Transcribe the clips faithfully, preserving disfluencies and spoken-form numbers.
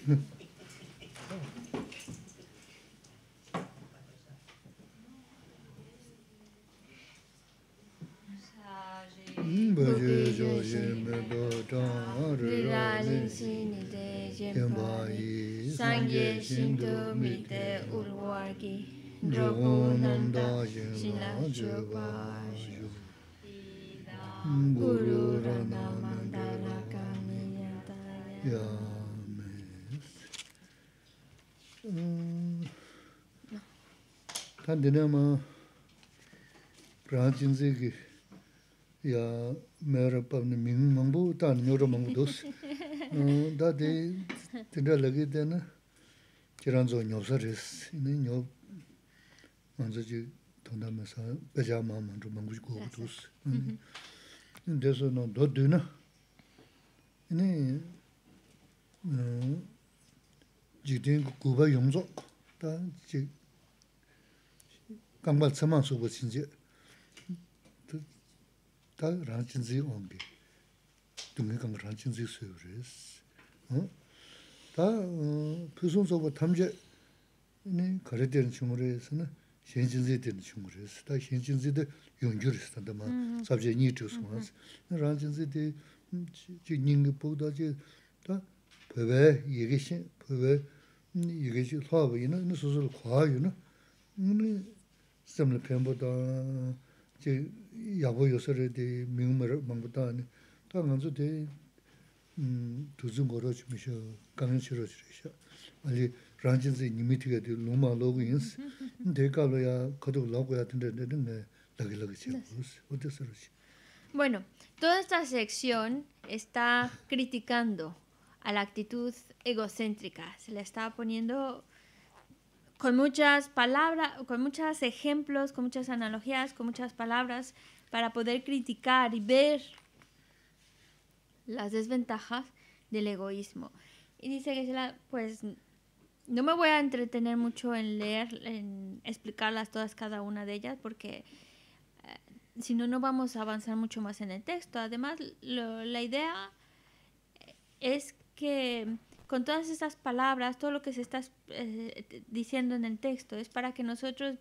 Sangye Shinto Mite Urwagi Drogo Nanda Shila Chobashu Guru Rana Mandala Kamiyataya. Tandinama Pranchinzigi Ya Mera Pavni Ming Mambu Tan Nyoro Mambu Dos Dadi Tindra Lagi Dena Chiranzo Nyosaris in Nyob Manzaji Tondamesa Pajama Mandu Mangush Gotus. And there's no Doduna. In Jidin Kuba Yongzo, Gambat Samanso was in the Ranchinzi Ongi to make a Ranchinzi service. Persons over Tamja in Caradian Chumuris and Shenjinzi in Chumuris, the Shenjinzi the Yungurist and the man, subject need to once, and Ranchinzi the Jing Podaji. Peve, Yigish, Peve, Yigish, Lava, you know, and this was a car, you know. Some of the Pembo, Yabo Yosere, the Mummer, Mangutan, Tanganzo de Tuzungoroch, Michel, Ganachirosha, Ali Ranchins in Yimitia, the Luma Logins, De Galoya, Kodo Logo attended in the Lagilagis. What is it? Bueno, toda esta sección está criticando a la actitud egocéntrica. Se le está poniendo con muchas palabras, con muchos ejemplos, con muchas analogías, con muchas palabras para poder criticar y ver las desventajas del egoísmo. Y dice que pues no me voy a entretener mucho en leer, en explicarlas todas cada una de ellas porque si no, no vamos a avanzar mucho más en el texto. Además, lo, la idea es que con todas estas palabras, todo lo que se está eh, diciendo en el texto, es para que nosotros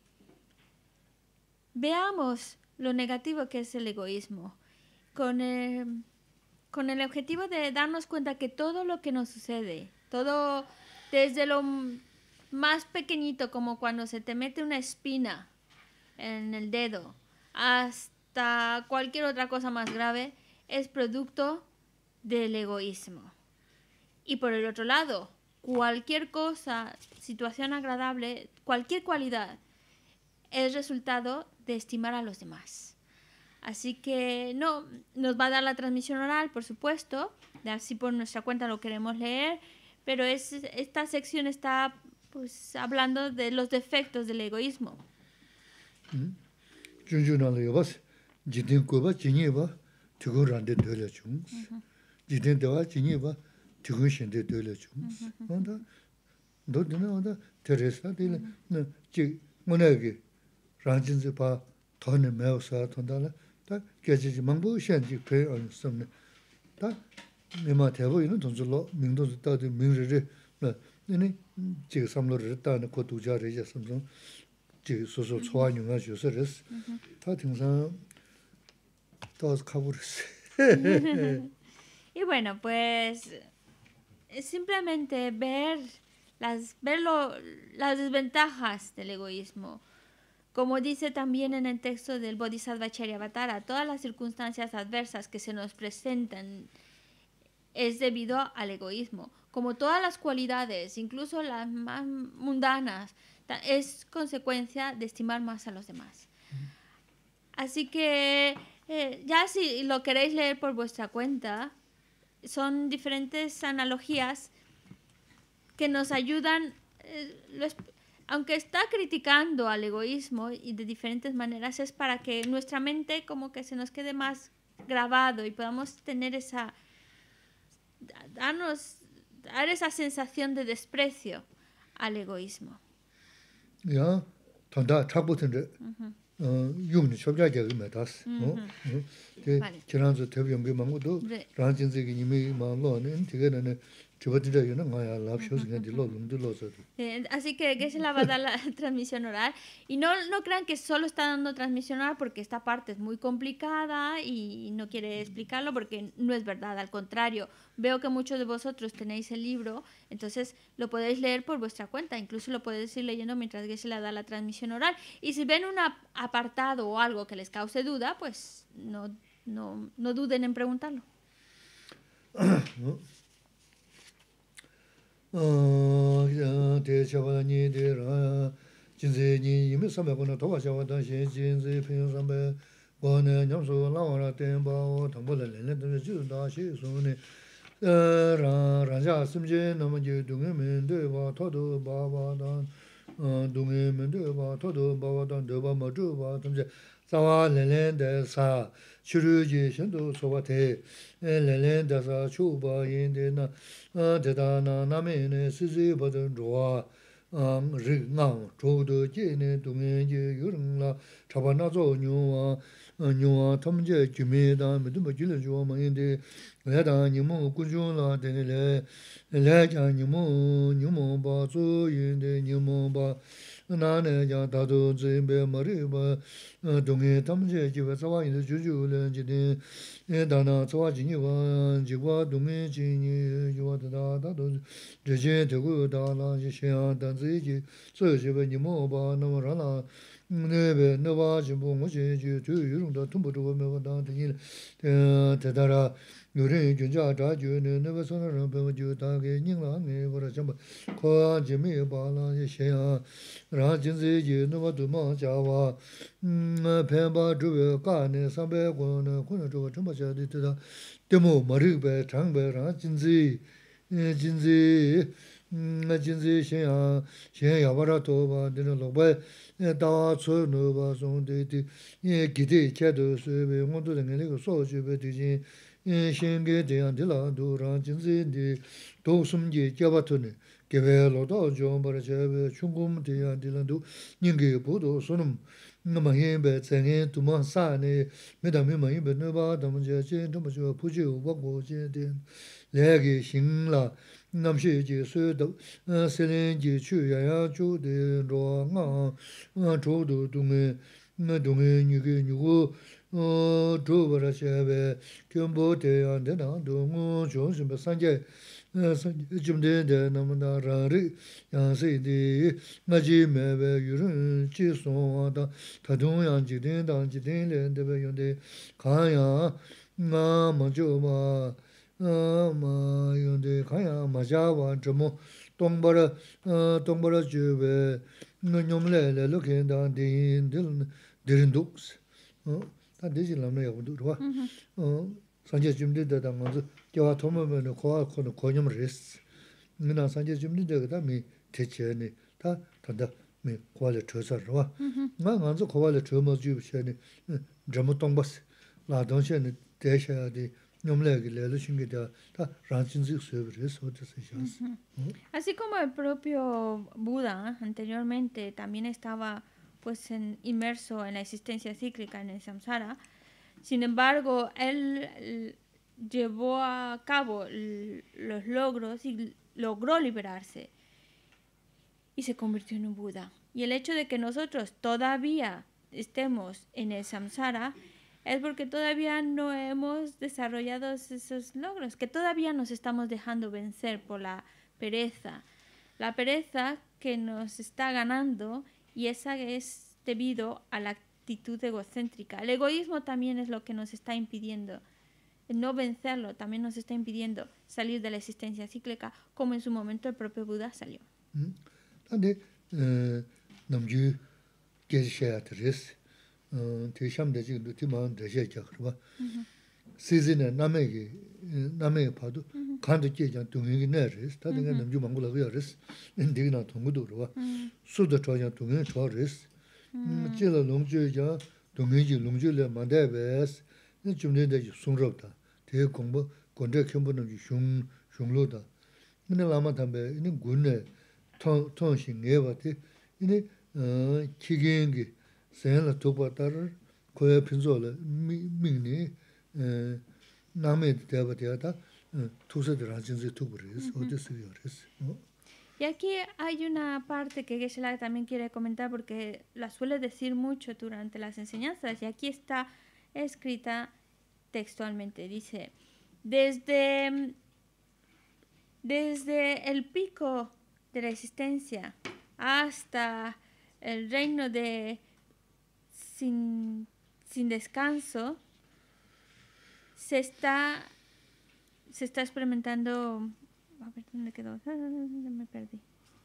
veamos lo negativo que es el egoísmo, con el, con el objetivo de darnos cuenta que todo lo que nos sucede, todo desde lo más pequeñito, como cuando se te mete una espina en el dedo, hasta cualquier otra cosa más grave, es producto del egoísmo. Y por el otro lado, cualquier cosa, situación agradable, cualquier cualidad, es resultado de estimar a los demás. Así que no, nos va a dar la transmisión oral, por supuesto, así por nuestra cuenta lo queremos leer, pero es, esta sección está pues hablando de los defectos del egoísmo. ¿Mm? Junjunale yobas, jidin kuba jinyeba, tigun rande dole chungs. Jidin dewa jinyeba, tigun shende dole chungs. Onda, dodina onda, Teresa dile, na, ji, munagi, ranjinzi pa, tohne meo sa, tondala, ta, gejiji mangbo shenji pe on somne. Ta, mima tebo ino donzo lo, mingdonzo tadi mingriri, na, nini, jiga samlo rita, na, ko duja reja samsong. Y bueno, pues simplemente ver las, ver lo, las desventajas del egoísmo. Como dice también en el texto del Bodhisattva Charyavatara, todas las circunstancias adversas que se nos presentan es debido al egoísmo. Como todas las cualidades, incluso las más mundanas, es consecuencia de estimar más a los demás. Así que eh, ya si lo queréis leer por vuestra cuenta, son diferentes analogías que nos ayudan, eh, los, aunque está criticando al egoísmo y de diferentes maneras, es para que nuestra mente como que se nos quede más grabado y podamos tener esa, darnos, dar esa sensación de desprecio al egoísmo. Ya, tanda chakbutende, yungni chobjaja ge metas. De chiranzo tebyong ge mangudo, ranjinzi ge nimi ma lo ne, tige ne Eh, Así que que se la va a dar la transmisión oral. Y no, no crean que solo está dando transmisión oral porque esta parte es muy complicada y no quiere explicarlo porque no es verdad. Al contrario, veo que muchos de vosotros tenéis el libro, entonces lo podéis leer por vuestra cuenta. Incluso lo podéis ir leyendo mientras que se la da la transmisión oral. Y si ven un apartado o algo que les cause duda, pues no, no, no duden en preguntarlo. 어 대처바니 데라 진제니 이미 삼백원의 도와줘던 신진제 평상배 원의 영수 나와라 템바오 당보들레는 주다 시소네 라 라자 심제 너머지 동에면 되바 토도 바바단 어 동에면 되바 토도 바바단 되바 마주바 덤제 사와레렌데사 추르지 신도 소바테 레렌데사 추바인데나 대다나 남에네 스즈버든 로아 음 르낭 조도 제네 동에제 유릉라 차바나조 뇨아 뇨아 탐제 주메다 메도 줄려 조마인데 레다 니모 꾸준라 데네 레자 니모 니모 바조 인데 니모 바 나네 자다도 제베 머리바 동에 탐제 집에 사와인데 주주는 지데 에다나 사와지니와 지과 동에 지니 요다다도 제제 되고 다나 지셔 단지지 저집에 니모바 너라나 네베 너바지 봉어제주 주유롱도 tum부도 메바다 되니 대다라 요래 준자 자주는 너버서는 배워주 다게 닝랑에 버려 좀 과지미 바라 셔야 라진지지 너바도 마자와 음 뱀바 주베 가네 삼백원은 권을 줘 좀 봐야지 되다 데모 머리베 장베라 진지 진지 음 진지 셔야 셔야 버려도 바드는 로베 다 초노바 송데디 예 기대 제도 수베 원도 되는 거 소주베 되지 신게 대한들라 도라 진진디 도숨지 잡아토네 개벨로도 좀 버려제 중금 대한들라도 닝게 보도 손음 너마히베 생에 두마사네 메다메 마히베 너바 담제 도마죠 부지오 바고제데 레게 신라 남시지 수도 세렌지 추야야 주데 로가 조도 동에 동에 니게 니고 어 조버라셰베 겸보대한데나 동어 조심베 산제 좀데데 남나라리 양세디 나지메베 유른 지송하다 다동양지된 당지된데베 연데 가야 나 먼저마 아마 연데 가야 마자와 좀 동버라 어 동버라 주베 너뇽레레 로켄다 딘들 드린독스 어 다 되지 않나 야고도 봐. 어 산제 준비되다 먼저 저와 도모면 고아 코는 고념을 했어. 누나 산제 준비되다 미 대체네 다 단다 미 고아를 줘서 봐. 나 먼저 고아를 줘머 주셔네. 좀 동버스 라동셔네 대셔야지 놈래기래로 신기다 다 란신식 서비스 어디서 샤스. Así como el propio Buda anteriormente también estaba pues en, inmerso en la existencia cíclica en el samsara. Sin embargo, él llevó a cabo los logros y logró liberarse y se convirtió en un Buda. Y el hecho de que nosotros todavía estemos en el samsara es porque todavía no hemos desarrollado esos logros, que todavía nos estamos dejando vencer por la pereza. La pereza que nos está ganando. Y esa es debido a la actitud egocéntrica. El egoísmo también es lo que nos está impidiendo. El no vencerlo también nos está impidiendo salir de la existencia cíclica, como en su momento el propio Buda salió. 간도 제장 동행이 내res 다 내가 남주 망고라 그야res 인디나 동고도로 수도 저장 동행 저res 음 제가 농주자 동행지 농주를 만대베스 좀내데 송럽다 대 공부 건대 캠부는 흉 흉로다 근데 라마 담배 이는 군내 통 통신 예바티 이네 어 기경기 생을 도바다를 거에 핀솔을 민니 에 남에 대바대다 Y aquí hay una parte que Geshe-la también quiere comentar porque la suele decir mucho durante las enseñanzas y aquí está escrita textualmente. Dice, desde, desde el pico de la existencia hasta el reino de sin, sin descanso, se está, se está experimentando... A ver, ¿dónde quedó? Me perdí.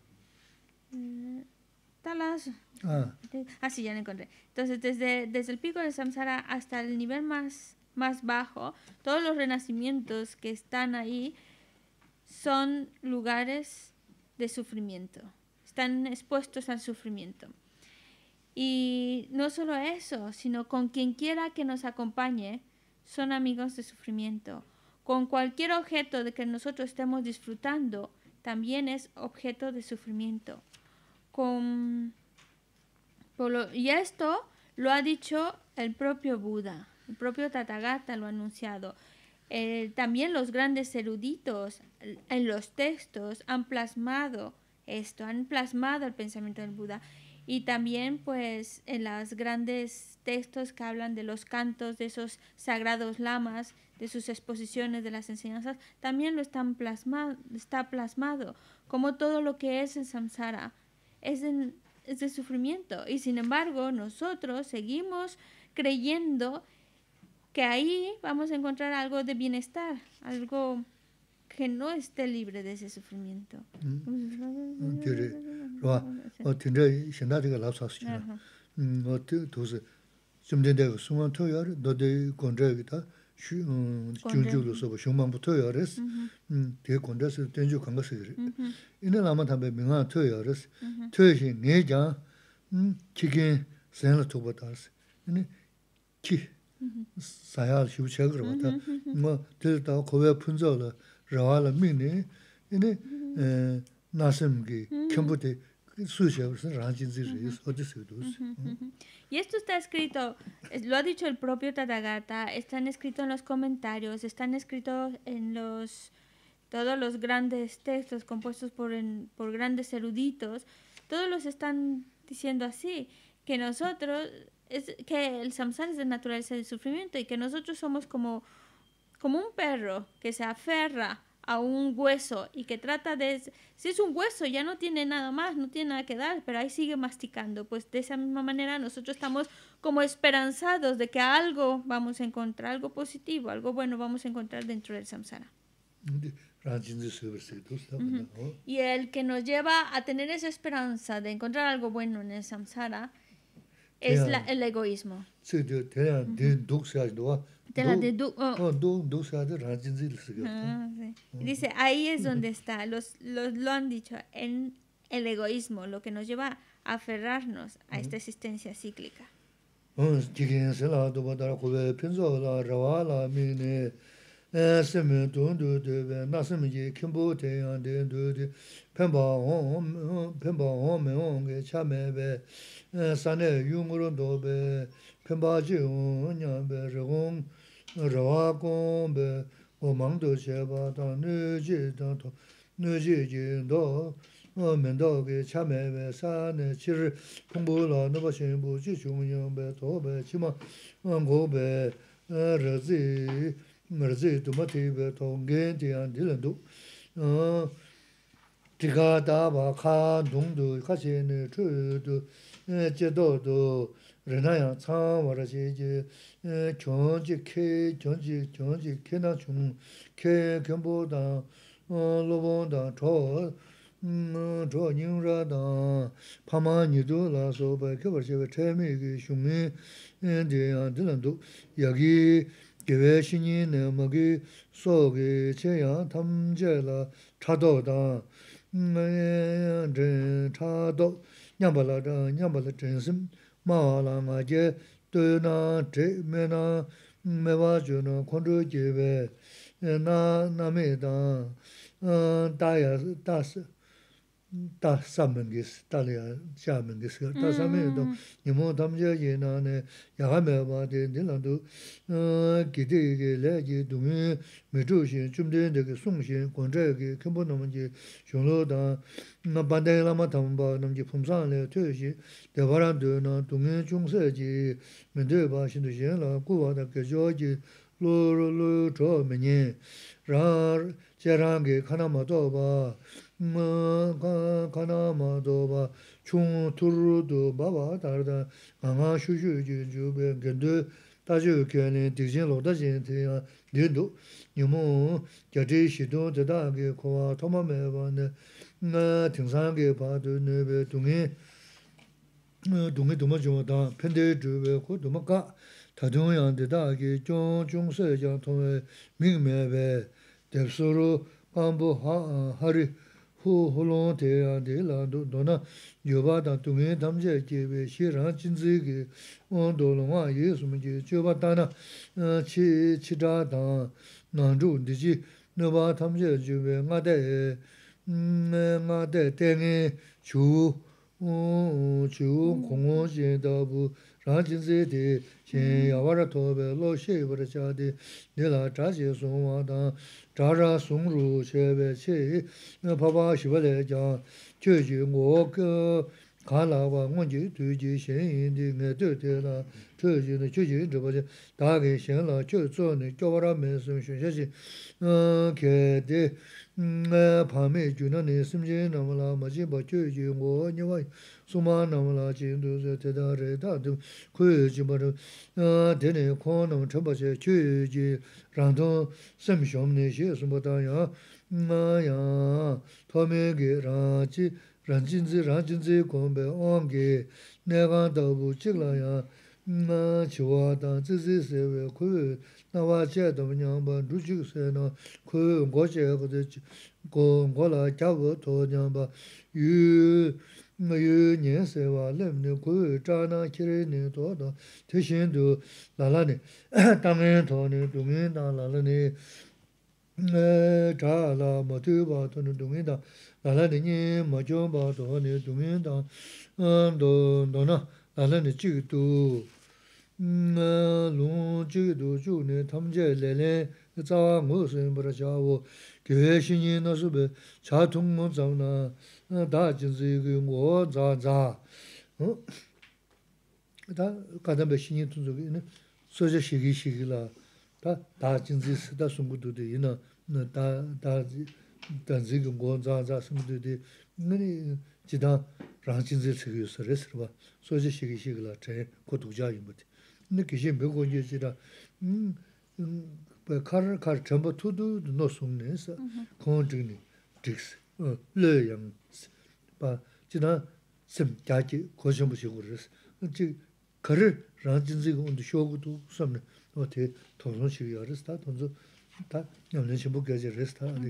Talas. Ah. ah, sí, ya lo encontré. Entonces, desde, desde el pico de Samsara hasta el nivel más, más bajo, todos los renacimientos que están ahí son lugares de sufrimiento. Están expuestos al sufrimiento. Y no solo eso, sino con quien quiera que nos acompañe, son amigos de sufrimiento. Con cualquier objeto de que nosotros estemos disfrutando, también es objeto de sufrimiento. Con, por lo, y esto lo ha dicho el propio Buda, el propio Tathagata lo ha anunciado. Eh, también los grandes eruditos en los textos han plasmado esto, han plasmado el pensamiento del Buda. Y también pues en los grandes textos que hablan de los cantos de esos sagrados lamas, de sus exposiciones, de las enseñanzas, también lo están plasmado, está plasmado, como todo lo que es el samsara, es, en, es de sufrimiento. Y sin embargo, nosotros seguimos creyendo que ahí vamos a encontrar algo de bienestar, algo que no esté libre de ese sufrimiento. 사야를 쉬우셔 그러다 뭐 들다 고외 분자를 라와라 미네 이네 에 나심기 캠부데 수셔서 라진지를 어디서도 Y esto está escrito, lo ha dicho el propio Tathagata, están escritos en los comentarios, están escritos en los todos los grandes textos compuestos por, en, por grandes eruditos, todos los están diciendo así, que nosotros, es, que el samsara es de naturaleza del sufrimiento y que nosotros somos como, como un perro que se aferra a un hueso y que trata de... Si es un hueso ya no tiene nada más, no tiene nada que dar, pero ahí sigue masticando. Pues de esa misma manera nosotros estamos como esperanzados de que algo vamos a encontrar, algo positivo, algo bueno vamos a encontrar dentro del samsara. Uh-huh. Y el que nos lleva a tener esa esperanza de encontrar algo bueno en el samsara es la, el egoísmo. Uh-huh. Dice, ahí es donde está, los, los, lo han dicho, en el egoísmo, lo que nos lleva a aferrarnos a esta existencia cíclica. Seme dundu de nasime kimbo te yan de du de pemba on pemba on me on ge chame be sane yungro do be pemba ji on nya be rong rawa kon be o mang do che ba da ne ji da to ne ji ji do o men do ge chame be sane chi pungbo la no ba shen bu ji chung yang be to be chi ma go be re zi merzi dumati tonggen dian dilandu tiga da ba kha dongdu khasene chudu jedo do renaya cha wara ji ji chonji ke chonji chonji ke na chung ke gembo da lobon da cho cho ning ra da pama ni do la so ba ke ba che che me ge shumi dian dilandu yagi 개외신이 내먹이 속에 제야 탐제라 차도다 네 차도 냠발라다 냠발라 전심 마라마제 뜨나 제메나 메와주나 콘르제베 나 나메다 어 다야 다스 다 삼명기스 달이야 샤명기스 다 삼명도 이모 담제에 나네 야가메 바데 딜란도 어 기대게 레지 동에 메조신 좀되는 그 송신 권제게 근본놈지 종로다 나 반대라마 담바 넘지 품산에 퇴시 대바란도나 동에 중세지 면대 바신도 신라 고와다 그 조지 로로로 조메니 라 제랑게 카나마도 봐 마 카나마도 봐 충투르도 바바 다르다 강아 슈슈지 주베 근데 다주견에 디진로다 진테야 뇌도 요모 겨제시도 대다게 고와 토마메바네 나 등산게 봐도 네베 동에 동에 도마 좀다 펜데 주베 고 도마가 다동양데다게 종종세장 통해 민매베 대소로 반부 하리 후 홀론 대야데라도 도나 요바다 동에 담제 제베 시랑 진지게 온도롱아 예수문제 저바다나 치 치다다 난주디지 너바 담제 제베 나데 나데 땡에 주 어, 주 공원제다부 라진제데 신야와라 토베 로셰버자데 내가 자제 송와다 자라 송루 셰베체 바바 시벌레자 제제 뭐그 가라와 원지 되지 신인데 내들들라 저지는 저지 저버지 다게 신라 저조네 저바라 메슨 쉐시 어 게데 밤에 주는 심지 너무나 마지 버주지 뭐 니와 수마 너무나 진도서 대다래다도 그지버는 어 되네 코는 쳐버지 주지 랑도 심시험네 시스보다야 마야 토메게 라지 란진지 란진지 공배 온게 내가 더부 찍라야 나 좋아다 지지세we 그 나와 제도 냥바 루직세나 그 고제거든 고 고라 잡어 도냥바 유 유 년세와 렘네 그 자나 키르네 도도 대신도 나라네 당연 돈이 동에 나라네 에 자라 모두바 돈은 동에다 나라니 뭐좀바 돈이 동에다 도 도나 나라네 지도 음 롱지도 주네 탐제래래 자와 무슨 버자고 교신이 너스베 자통문 잡나 다진지 그 자자 어? 다 가담베 신이 tunzu기는 소저 시기 시기라 다 다진지 스다 숨고도데 이나 다다 단지가 뭐 자자 숨도데 너니 지다 랑진지 쓰기서레스바 소저 시기 시기라 제 고도자인 것 느끼시 메고지라 음 카르 카르 전부 투두 노송네서 konjini dix leyang ba jina sim jaji koshom sigurus ji kar ranjinzi gondu shogudu somne ote tonon shiyaris ta tonzo ta nyamne shibu gaje resta ali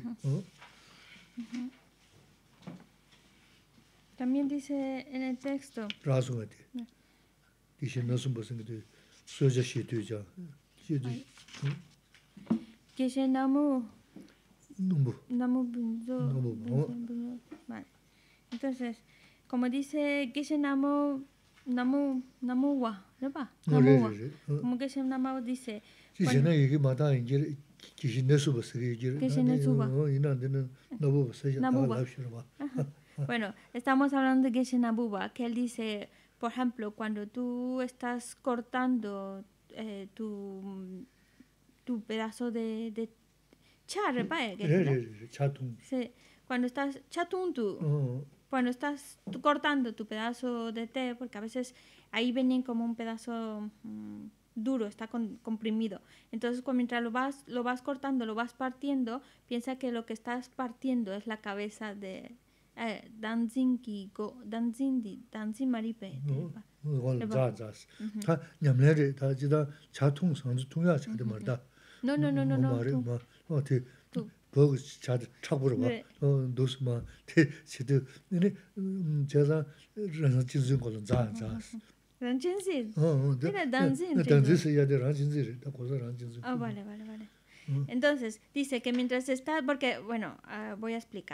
También dice en el texto. Razumati. Dice nasum basingde soja shituja. Shidu. Que se namu Numbu. Namu bunzo. Vale. Entonces, como dice que se namu namu namuwa, ¿verdad? Namuwa. Como que se namu dice. Si se na yegi mata injir que se nesu basigi jir. Que se nesu ba. Oh, ina dena nabu basaya ta lapshirwa. Bueno, estamos hablando de Geshe Nabuba, que él dice, por ejemplo, cuando tú estás cortando eh, tu, tu pedazo de, de cha, sí, cuando estás chatuntu, uh-huh. Cuando estás cortando tu pedazo de té, porque a veces ahí vienen como un pedazo mmm, duro, está con, comprimido. Entonces, cuando mientras lo vas, lo vas cortando, lo vas partiendo, piensa que lo que estás partiendo es la cabeza de danzin ki go danzin di danzin maripe wala za za ta nyamle ta jida cha tung sang zu tung ya cha de mar da no no no no no ma o te bo cha cha bu ba o dos ma te chi de ne ja za ran jin zin go za za ran jin zin oh de danzin danzin se ya de ran jin zin ta ko za ran jin zin ah vale vale vale entonces dice que mientras está porque bueno uh, voy a explicar.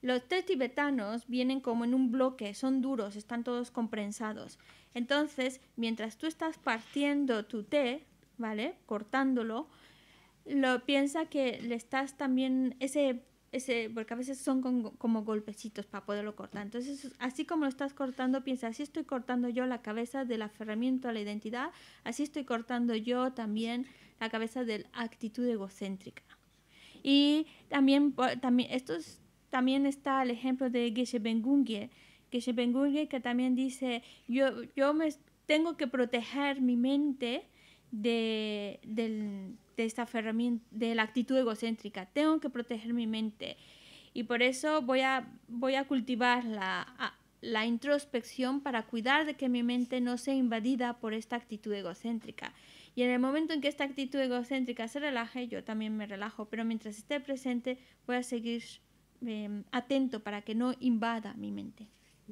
los té tibetanos vienen como en un bloque, son duros, están todos comprensados. Entonces, mientras tú estás partiendo tu té, ¿vale? Cortándolo, lo piensa que le estás también, ese, ese porque a veces son con, como golpecitos para poderlo cortar. Entonces, así como lo estás cortando, piensa, así estoy cortando yo la cabeza del aferramiento a la identidad, así estoy cortando yo también la cabeza de la actitud egocéntrica. Y también, también, estos, también está el ejemplo de Geshe Bengunge, Geshe Bengunge que también dice, yo, yo me tengo que proteger mi mente de, del, de esta aferramiento, de la actitud egocéntrica, tengo que proteger mi mente. Y por eso voy a, voy a cultivar la, la introspección para cuidar de que mi mente no sea invadida por esta actitud egocéntrica. Y en el momento en que esta actitud egocéntrica se relaje, yo también me relajo, pero mientras esté presente voy a seguir eh, atento para que no invada mi mente.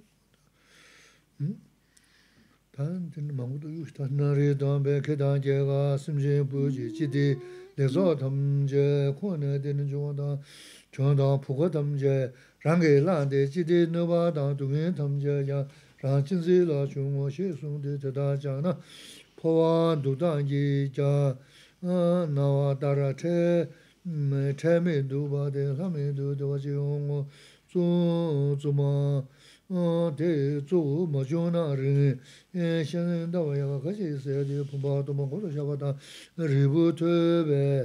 Powan dudangi ja nawa dara che che me du ba de la me du do ji ong zu zu ma de zu ma jo na ri e shen da wa ya ga ji se de pu ba do ma go sha ba da ri bu te be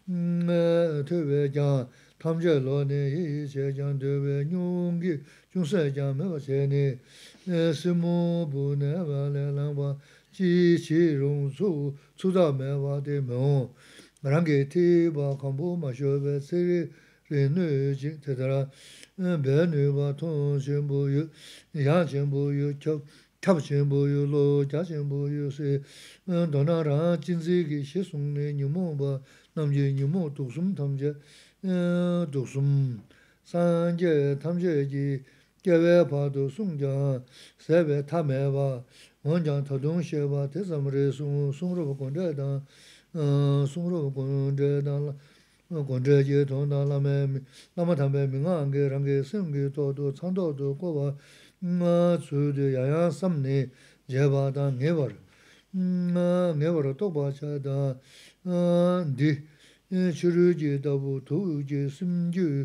me te be ja tam je lo ne yi che jang de be nyong gi chung se ja me ba che ne se mo bu ne ba le la ba chi chi rung su su da me wa de me rang ge ti ba kan bu ma sho be se re ne ji te da be ne ba tong shen bu yu ya shen bu yu chop chop shen bu yu lo ja shen bu yu se do na ra jin zi gi shi sung ne ni mo ba nam je ni mo du sum tam je du sum san je tam je ji ge we ba du sung ja se be ta me ba 원장 토동셰바 대삼레 송 송로 권제다 어 송로 권제다 권제제 돈달라메 남아담베 민강게 랑게 생게 도도 창도도 고바 마 주드 야야 삼네 제바다 네버 음 네버로 또 바차다 어디 추르지다부 도지 심주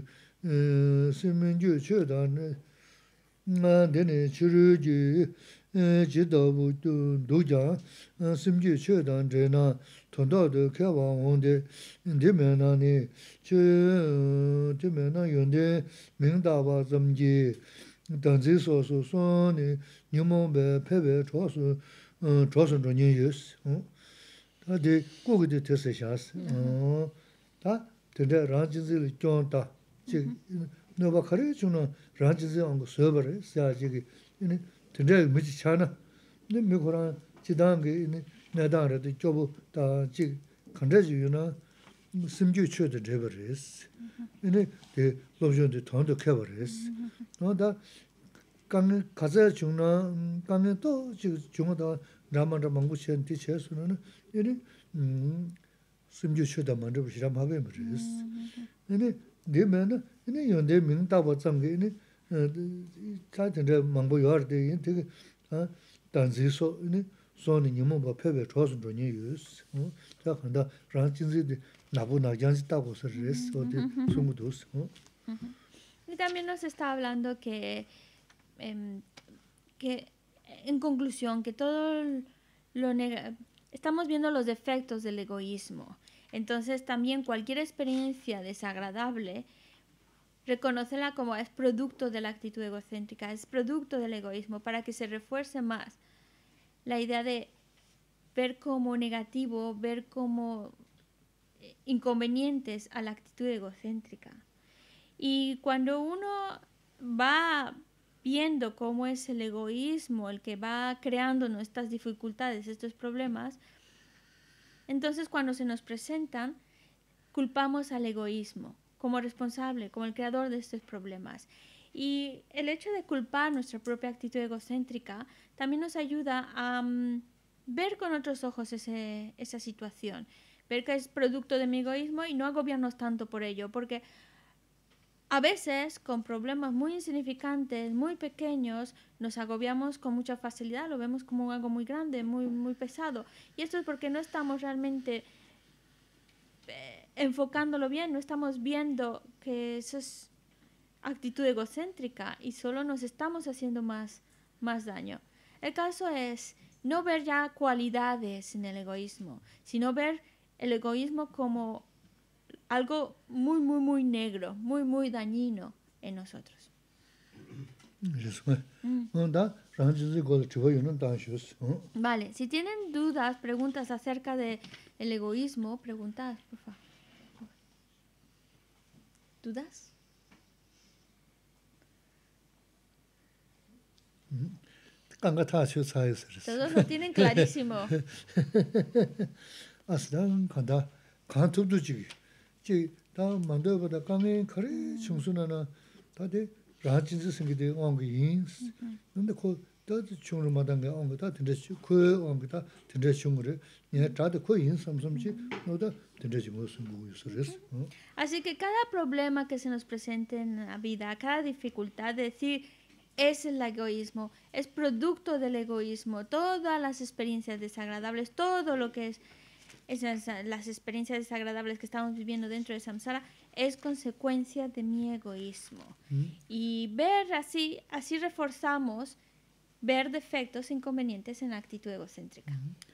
심민주 쳐다네 나 되네 추르지 지도부 도자 심지 최단 제나 돈도도 개방원데 인데면나니 저 되면나 연데 명다바 점지 단지소소 손이 뉴몬베 페베 조수 어 조수 전이유스 어 다데 고기데 테세샤스 어다 근데 라지즈 쫀다 지 너가 가르쳐 주는 라지즈 한거 서버를 사지기 이네 근데 뭐지 차나 근데 미고랑 지단게 내다라도 좁고 다지 컨트롤이나 심지 쳐도 되버리스 근데 그 로션도 돈도 캐버리스 너다 강 가자 중나 강에 또 지금 중어다 라마라 망고션 티체스는 이네 음 심지 쳐도 만들 시람 하게 버리스 근데 내면은 이네 연대 명다버 정게 이네 차든데 망고 요르데 되게 아 단지소 네 소니 님은 뭐 패배 조선 전이 유스 어 자한다 란진지 나보나 장지다고 서르스 어디 송구도스 어 Y también nos está hablando que eh, que en conclusión que todo lo nega estamos viendo los defectos del egoísmo. Entonces también cualquier experiencia desagradable reconocerla como es producto de la actitud egocéntrica, es producto del egoísmo, para que se refuerce más la idea de ver como negativo, ver como inconvenientes a la actitud egocéntrica. Y cuando uno va viendo cómo es el egoísmo el que va creando nuestras dificultades, estos problemas, entonces cuando se nos presentan, culpamos al egoísmo como responsable, como el creador de estos problemas. Y el hecho de culpar nuestra propia actitud egocéntrica también nos ayuda a um, ver con otros ojos ese, esa situación, ver que es producto de mi egoísmo y no agobiarnos tanto por ello, porque a veces, con problemas muy insignificantes, muy pequeños, nos agobiamos con mucha facilidad, lo vemos como algo muy grande, muy, muy pesado. Y esto es porque no estamos realmente eh, enfocándolo bien, no estamos viendo que eso es actitud egocéntrica y solo nos estamos haciendo más, más daño. El caso es no ver ya cualidades en el egoísmo, sino ver el egoísmo como algo muy, muy, muy negro, muy, muy dañino en nosotros. Mm. Vale, si tienen dudas, preguntas acerca del egoísmo, preguntad, por favor. ¿Dudas? Todos lo tienen clarísimo. Aslan kanda kan tubdu ji ji da mando boda kame kare chungsunana da de rajinzi singide ong yin nde ko da chungru madanga ong da tinde ko ong da tinde chungre ni da de ko yin samsamji no da tinde jimu sungu yusres. Así que cada problema que se nos presente en la vida, cada dificultad, de decir es el egoísmo, es producto del egoísmo, todas las experiencias desagradables, todo lo que es esas, las experiencias desagradables que estamos viviendo dentro de samsara es consecuencia de mi egoísmo. Mm. Y ver así, así reforzamos ver defectos inconvenientes en la actitud egocéntrica.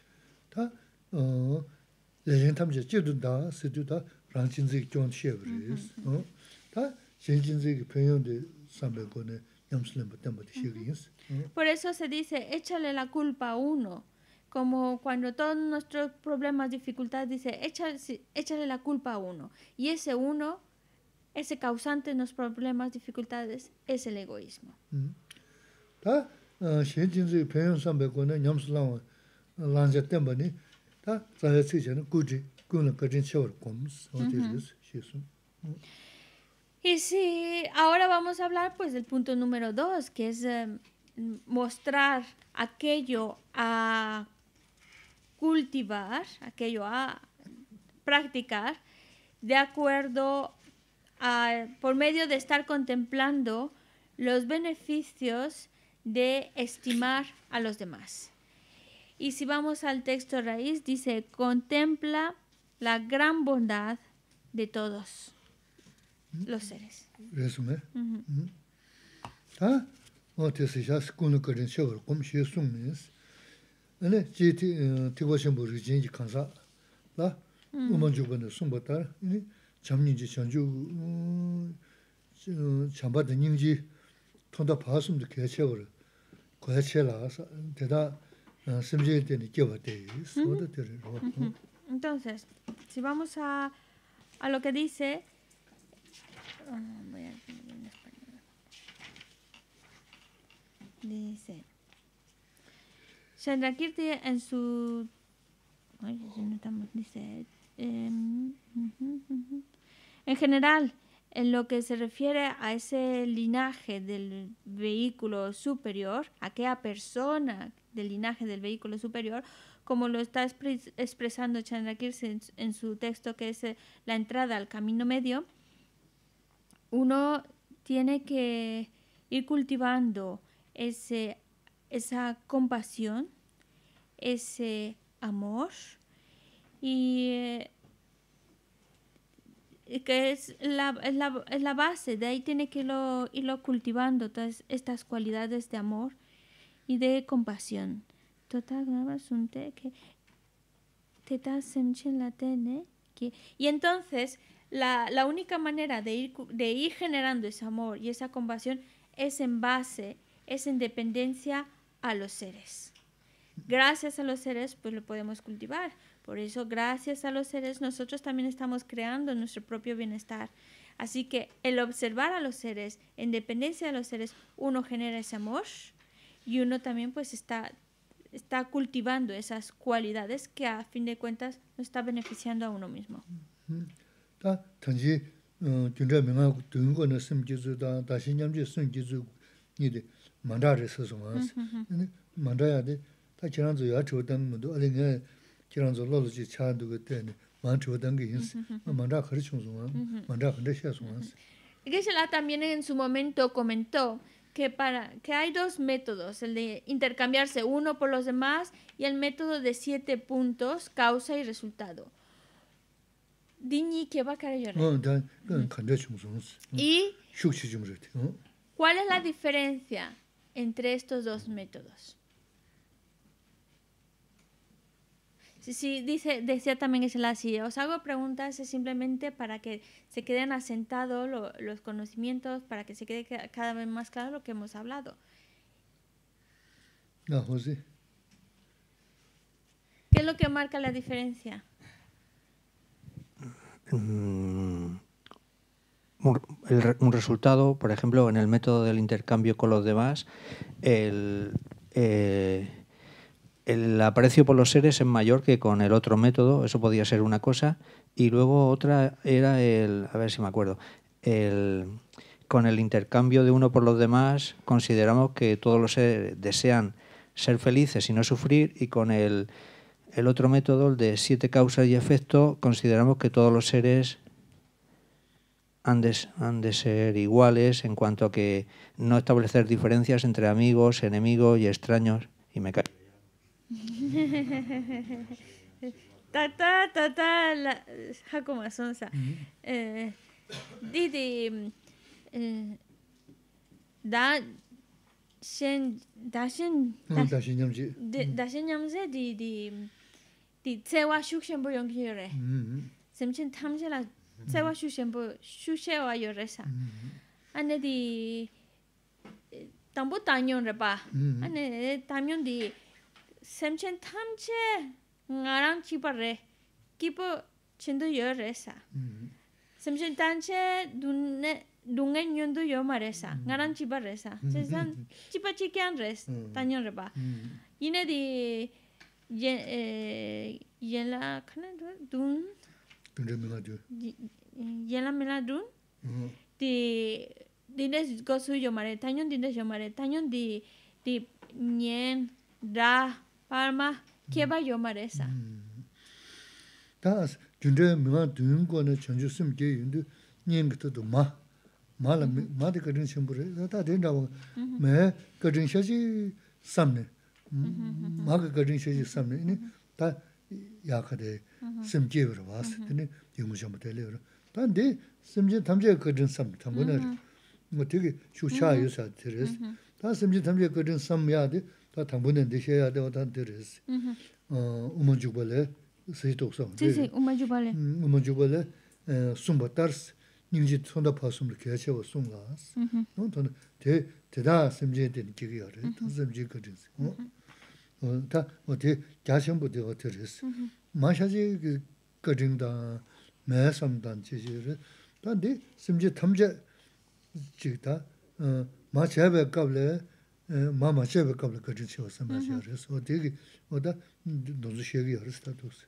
Por eso se dice, échale la culpa a uno. Como cuando todos nuestros problemas, dificultades, dice, échale, échale la culpa a uno. Y ese uno, ese causante de los problemas, dificultades, es el egoísmo. Y sí, ahora vamos a hablar pues del punto número dos, que es eh, mostrar aquello a cultivar, aquello a practicar, de acuerdo a, por medio de estar contemplando los beneficios de estimar a los demás. Y si vamos al texto raíz, dice, contempla la gran bondad de todos los seres. Resume. ¿Ah? O te se ya school que show como si es un mes. ane ji ti ti wa shen bu ri jin ji kan sa la wo man ju ben song ba ta ni cham ni ji chang ju cham ba de ning ji tong da pa sum de ke che wo ko ya che la sa de da sim ji de ni ge ba de so de de ro. Entonces, si vamos a a lo que dice uh, voy a en español. Dice Chandrakirti en su ay, no estamos, dice eh, uh-huh, uh-huh. En general, en lo que se refiere a ese linaje del vehículo superior, aquella persona del linaje del vehículo superior, como lo está expres- expresando Chandrakirti en, en su texto, que es la entrada al camino medio, uno tiene que ir cultivando ese esa compasión, ese amor, y eh, que es la, es, la, es la base, de ahí tiene que irlo, irlo cultivando todas estas cualidades de amor y de compasión. Y entonces la, la única manera de ir, de ir generando ese amor y esa compasión es en base, es en dependencia a los seres. Gracias a los seres, pues lo podemos cultivar. Por eso, gracias a los seres, nosotros también estamos creando nuestro propio bienestar. Así que el observar a los seres, en dependencia de los seres, uno genera ese amor y uno también pues está, está cultivando esas cualidades que a fin de cuentas nos está beneficiando a uno mismo. 만다를 써서 와서 만다야데 다 지난주 야초던 것도 알링에 지난주 로로지 차도 그때는 만초던 게 있어 만다 가르쳐 줘 만다 근데 시에서 와서 Geshe-la también en su momento comentó que, para, que hay dos métodos, el de intercambiarse uno por los demás y el método de siete puntos, causa y resultado. Diñi que va a caer ¿Y cuál es la diferencia entre estos dos métodos? Sí, sí, dice, decía también Geshe-la así, os hago preguntas es simplemente para que se queden asentados lo, los conocimientos, para que se quede cada vez más claro lo que hemos hablado. No, José. ¿Qué es lo que marca la diferencia? Mm, un, el, un resultado, por ejemplo, en el método del intercambio con los demás, el... Eh, el aprecio por los seres es mayor que con el otro método, eso podía ser una cosa, y luego otra era el, a ver si me acuerdo, el, con el intercambio de uno por los demás consideramos que todos los seres desean ser felices y no sufrir, y con el, el otro método, el de siete causas y efectos, consideramos que todos los seres han de, han de ser iguales en cuanto a que no establecer diferencias entre amigos, enemigos y extraños, y me cae. ta ta ta ta la Hakuma Sonsa eh didi eh da shen da shen da shen nyamje da shen nyamje di di di tsewa shukshen bo yong yore semchen tamje la tsewa shukshen bo shushe wa yore sa ane di tambo tanyon re ba ane tamyon di semchen tamche ngarang chipare kipo chindo yo resa semchen tanche dunne dungen yondo yo maresa ngarang chiparesa sesan chipa chikian res tanyon reba yine di yen eh yela kana dun dun mela dun yela mela dun di dines gosu yo mare tanyon dines yo mare tanyon di di nyen da palma que va yo maresa das junde mela dun ko na chanju sim ge yundu nyen gto do ma ma la ma de kadin simbure da den da me kadin shaji samne ma ga kadin shaji samne ni ta ya khade sim ge ro was ni yumu jam de le ro ta de sim je tam je kadin sam tam bo na mo 되게 shucha yu sa teres ta sim je tam je kadin sam ya de 다 당분은 되셔야 되고 단들스 어 우먼주발에 세이독성 sí 우먼주발에 우먼주발에 숨바터스 닝지 손다 파숨을 개셔고 숨가스 너는 대 대다 심제된 기기여래 심제 거든스 어다 어디 자신부터 어ter스 마샤지 그 거든다 매섬단 지지를 단데 심제 탐제 지다 어 마차베 qable mama chebe kabla kadin chiwa samaj yares o degi oda dozu shegi yares status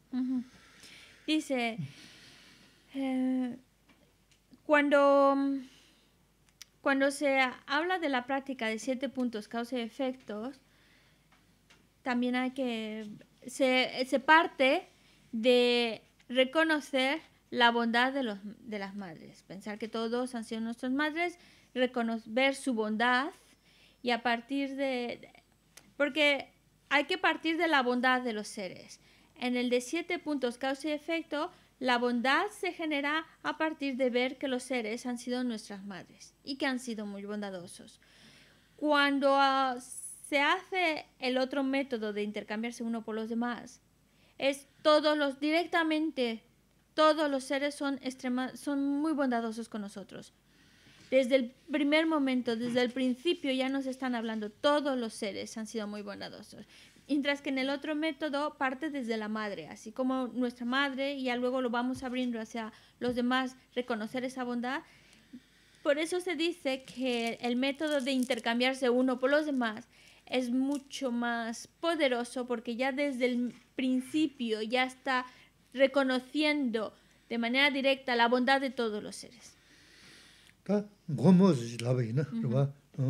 dice eh, cuando cuando se habla de la práctica de siete puntos causa y efectos también hay que se, se parte de reconocer la bondad de los de las madres, pensar que todos han sido nuestras madres, reconocer ver su bondad. Y a partir de... Porque hay que partir de la bondad de los seres. En el de siete puntos causa y efecto, la bondad se genera a partir de ver que los seres han sido nuestras madres y que han sido muy bondadosos. Cuando uh, se hace el otro método de intercambiarse uno por los demás, es todos los, directamente, todos los seres son, extrema, son muy bondadosos con nosotros. Desde el primer momento, desde el principio ya nos están hablando, todos los seres han sido muy bondadosos. Mientras que en el otro método parte desde la madre, así como nuestra madre, y ya luego lo vamos abriendo hacia los demás, reconocer esa bondad. Por eso se dice que el método de intercambiarse uno por los demás es mucho más poderoso porque ya desde el principio ya está reconociendo de manera directa la bondad de todos los seres. 다 고모지 라베이나 그봐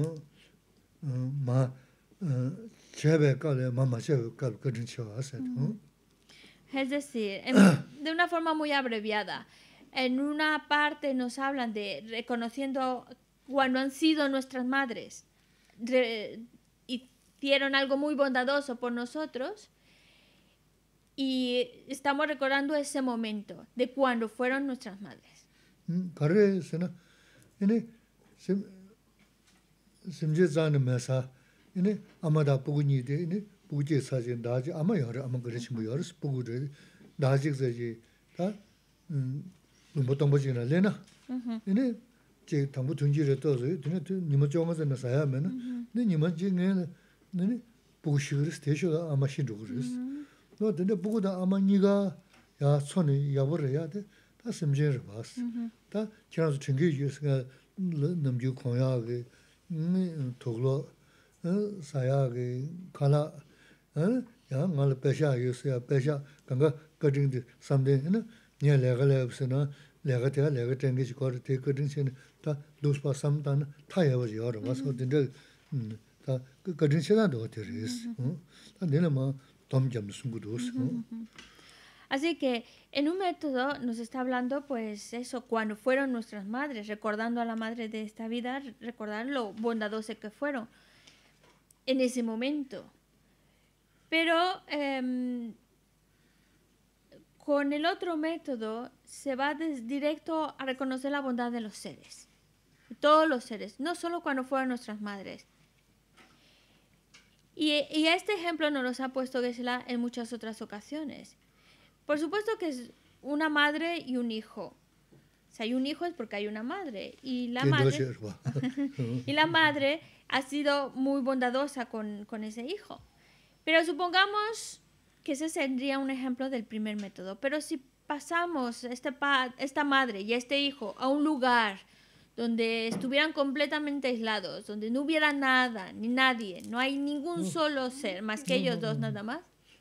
어마 제베 깔에 마마 제베 깔 그런 쳐 하세요. Es decir, en, de una forma muy abreviada, en una parte nos hablan de reconociendo cuando han sido nuestras madres, re, hicieron algo muy bondadoso por nosotros y estamos recordando ese momento de cuando fueron nuestras madres. 제 당부 tunjire tozo tene nima chonga zena saya mena ne nima je nge ne bushigris tesho ama shindugris no tene bugoda ama niga ya sone yabore ya de ta simjer bas ta chans chingi yusga namju khoya ge ne toglo saya ge kala ya ngal pesha yusya pesha kanga kading de samde ne nya legale usna lega te lega tenge ji ko te kading sen ta dos pa sam tan ta ya wa ya ro so de ta kading sen da do te res ta ne ma tom jam sungu dos. Así que en un método nos está hablando pues eso, cuando fueron nuestras madres, recordando a la madre de esta vida, recordar lo bondadosos que fueron en ese momento. Pero eh, con el otro método se va directo a reconocer la bondad de los seres, todos los seres, no solo cuando fueron nuestras madres. Y, y este ejemplo nos lo ha puesto Geshe-la en muchas otras ocasiones. Por supuesto que es una madre y un hijo. Si hay un hijo es porque hay una madre. Y la madre, y la madre ha sido muy bondadosa con, con ese hijo. Pero supongamos que ese sería un ejemplo del primer método. Pero si pasamos este pa esta madre y este hijo a un lugar donde estuvieran completamente aislados, donde no hubiera nada, ni nadie, no hay ningún solo ser, más que ellos dos nada más.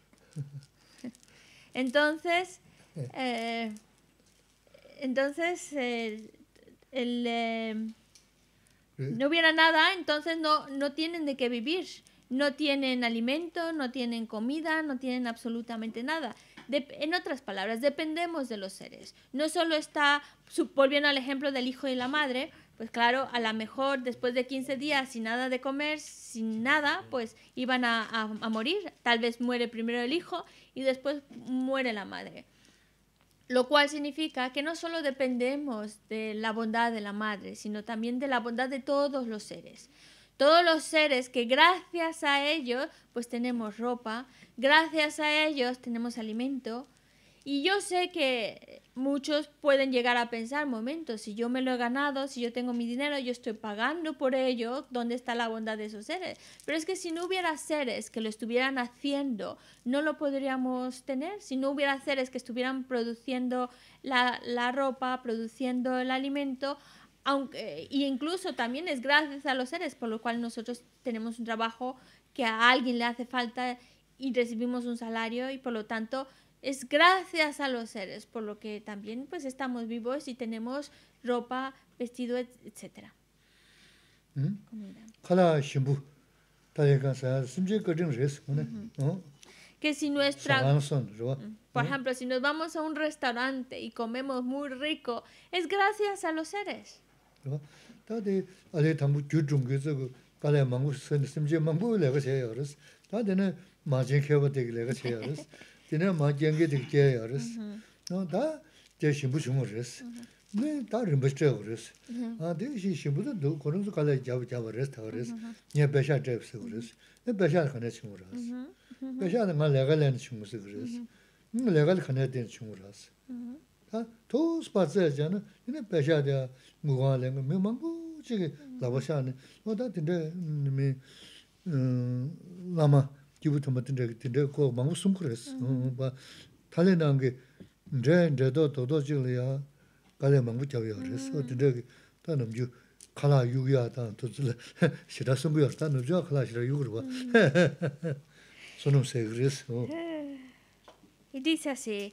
Entonces, eh, entonces eh, el, eh, no hubiera nada, entonces no, no tienen de qué vivir. No tienen alimento, no tienen comida, no tienen absolutamente nada. De, en otras palabras, dependemos de los seres. No solo está, volviendo al ejemplo del hijo y la madre, pues claro, a lo mejor después de quince días sin nada de comer, sin nada, pues iban a, a, a morir. Tal vez muere primero el hijo y después muere la madre. Lo cual significa que no solo dependemos de la bondad de la madre, sino también de la bondad de todos los seres. Todos los seres que gracias a ellos pues tenemos ropa, gracias a ellos tenemos alimento. Y yo sé que muchos pueden llegar a pensar, momentos, si yo me lo he ganado, si yo tengo mi dinero, yo estoy pagando por ello, ¿dónde está la bondad de esos seres? Pero es que si no hubiera seres que lo estuvieran haciendo, no lo podríamos tener. Si no hubiera seres que estuvieran produciendo la, la ropa, produciendo el alimento, aunque, y incluso también es gracias a los seres, por lo cual nosotros tenemos un trabajo que a alguien le hace falta y recibimos un salario y por lo tanto es gracias a los seres, por lo que también pues estamos vivos y tenemos ropa, vestido, etcétera. Que si nuestra, por ejemplo, si nos vamos a un restaurante y comemos muy rico, es gracias a los seres. 다들 알레 담부 주중에서 갈에 망고 심지 망고 내가 제어스 다들은 마진 켜버 되게 내가 제어스 되는 마진게 되게 제어스 너다 제신부 주무르스 네 다른 버스터 그랬어 아 대시 신부도 그런서 갈에 잡 잡어스 타버스 네 배샤 잡스 그랬어 네 배샤 가네 주무르스 배샤는 말 내가 낸 주무스 그랬어 내가 가네 된 주무르스 또 스파츠잖아. 이제 배샤야 무관래 뭐망고 지게 라바샤네. 뭐다 근데 미 라마 기부터 맞던 데 근데 그 망고 숨그랬어. 뭐 달래난 게 이제 이제도 도도지려야 갈래 망고 잡여 그랬어. 근데 다 넘주 칼라 유야다 도들 시다 숨부였다. 넘주 칼라시라 유그로 봐. 손은 세 그랬어. Y dice así.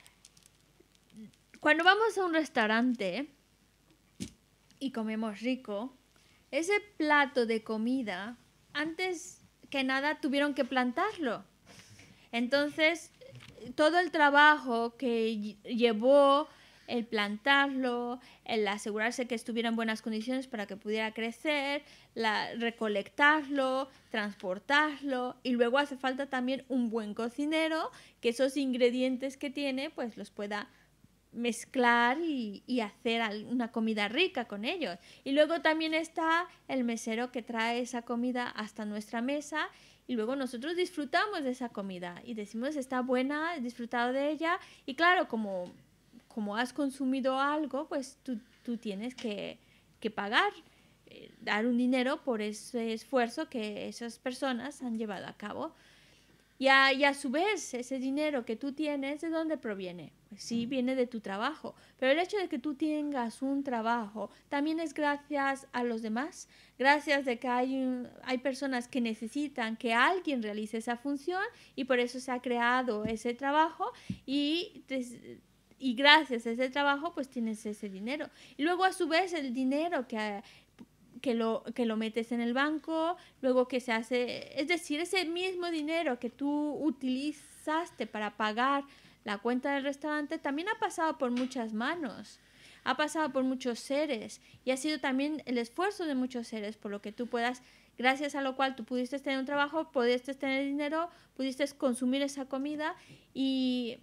Cuando vamos a un restaurante y comemos rico, ese plato de comida, antes que nada tuvieron que plantarlo. Entonces, todo el trabajo que llevó el plantarlo, el asegurarse que estuviera en buenas condiciones para que pudiera crecer, la, recolectarlo, transportarlo, y luego hace falta también un buen cocinero que esos ingredientes que tiene pues los pueda mezclar y, y hacer una comida rica con ellos. Y luego también está el mesero que trae esa comida hasta nuestra mesa y luego nosotros disfrutamos de esa comida y decimos está buena, he disfrutado de ella y claro, como, como has consumido algo, pues tú, tú tienes que, que pagar, eh, dar un dinero por ese esfuerzo que esas personas han llevado a cabo. Y a, y a su vez, ese dinero que tú tienes, ¿de dónde proviene? Pues sí, viene de tu trabajo. Pero el hecho de que tú tengas un trabajo también es gracias a los demás. Gracias de que hay, un, hay personas que necesitan que alguien realice esa función y por eso se ha creado ese trabajo y... Te, y gracias a ese trabajo, pues tienes ese dinero. Y luego, a su vez, el dinero que... Que lo, que lo metes en el banco, luego que se hace, es decir, ese mismo dinero que tú utilizaste para pagar la cuenta del restaurante también ha pasado por muchas manos, ha pasado por muchos seres y ha sido también el esfuerzo de muchos seres por lo que tú puedas, gracias a lo cual tú pudiste tener un trabajo, pudiste tener dinero, pudiste consumir esa comida y...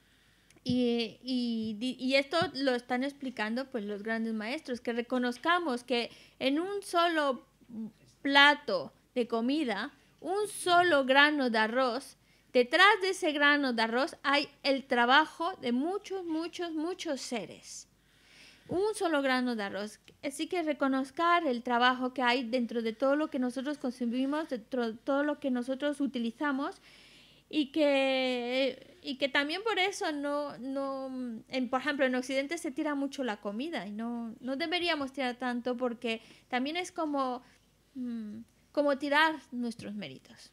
Y, y, y esto lo están explicando pues los grandes maestros, que reconozcamos que en un solo plato de comida, un solo grano de arroz, detrás de ese grano de arroz hay el trabajo de muchos, muchos, muchos seres. Un solo grano de arroz. Así que reconozcar el trabajo que hay dentro de todo lo que nosotros consumimos, dentro de todo lo que nosotros utilizamos, y que, y que también por eso no, no en, por ejemplo en Occidente se tira mucho la comida y no, no deberíamos tirar tanto porque también es como, mmm, como tirar nuestros méritos.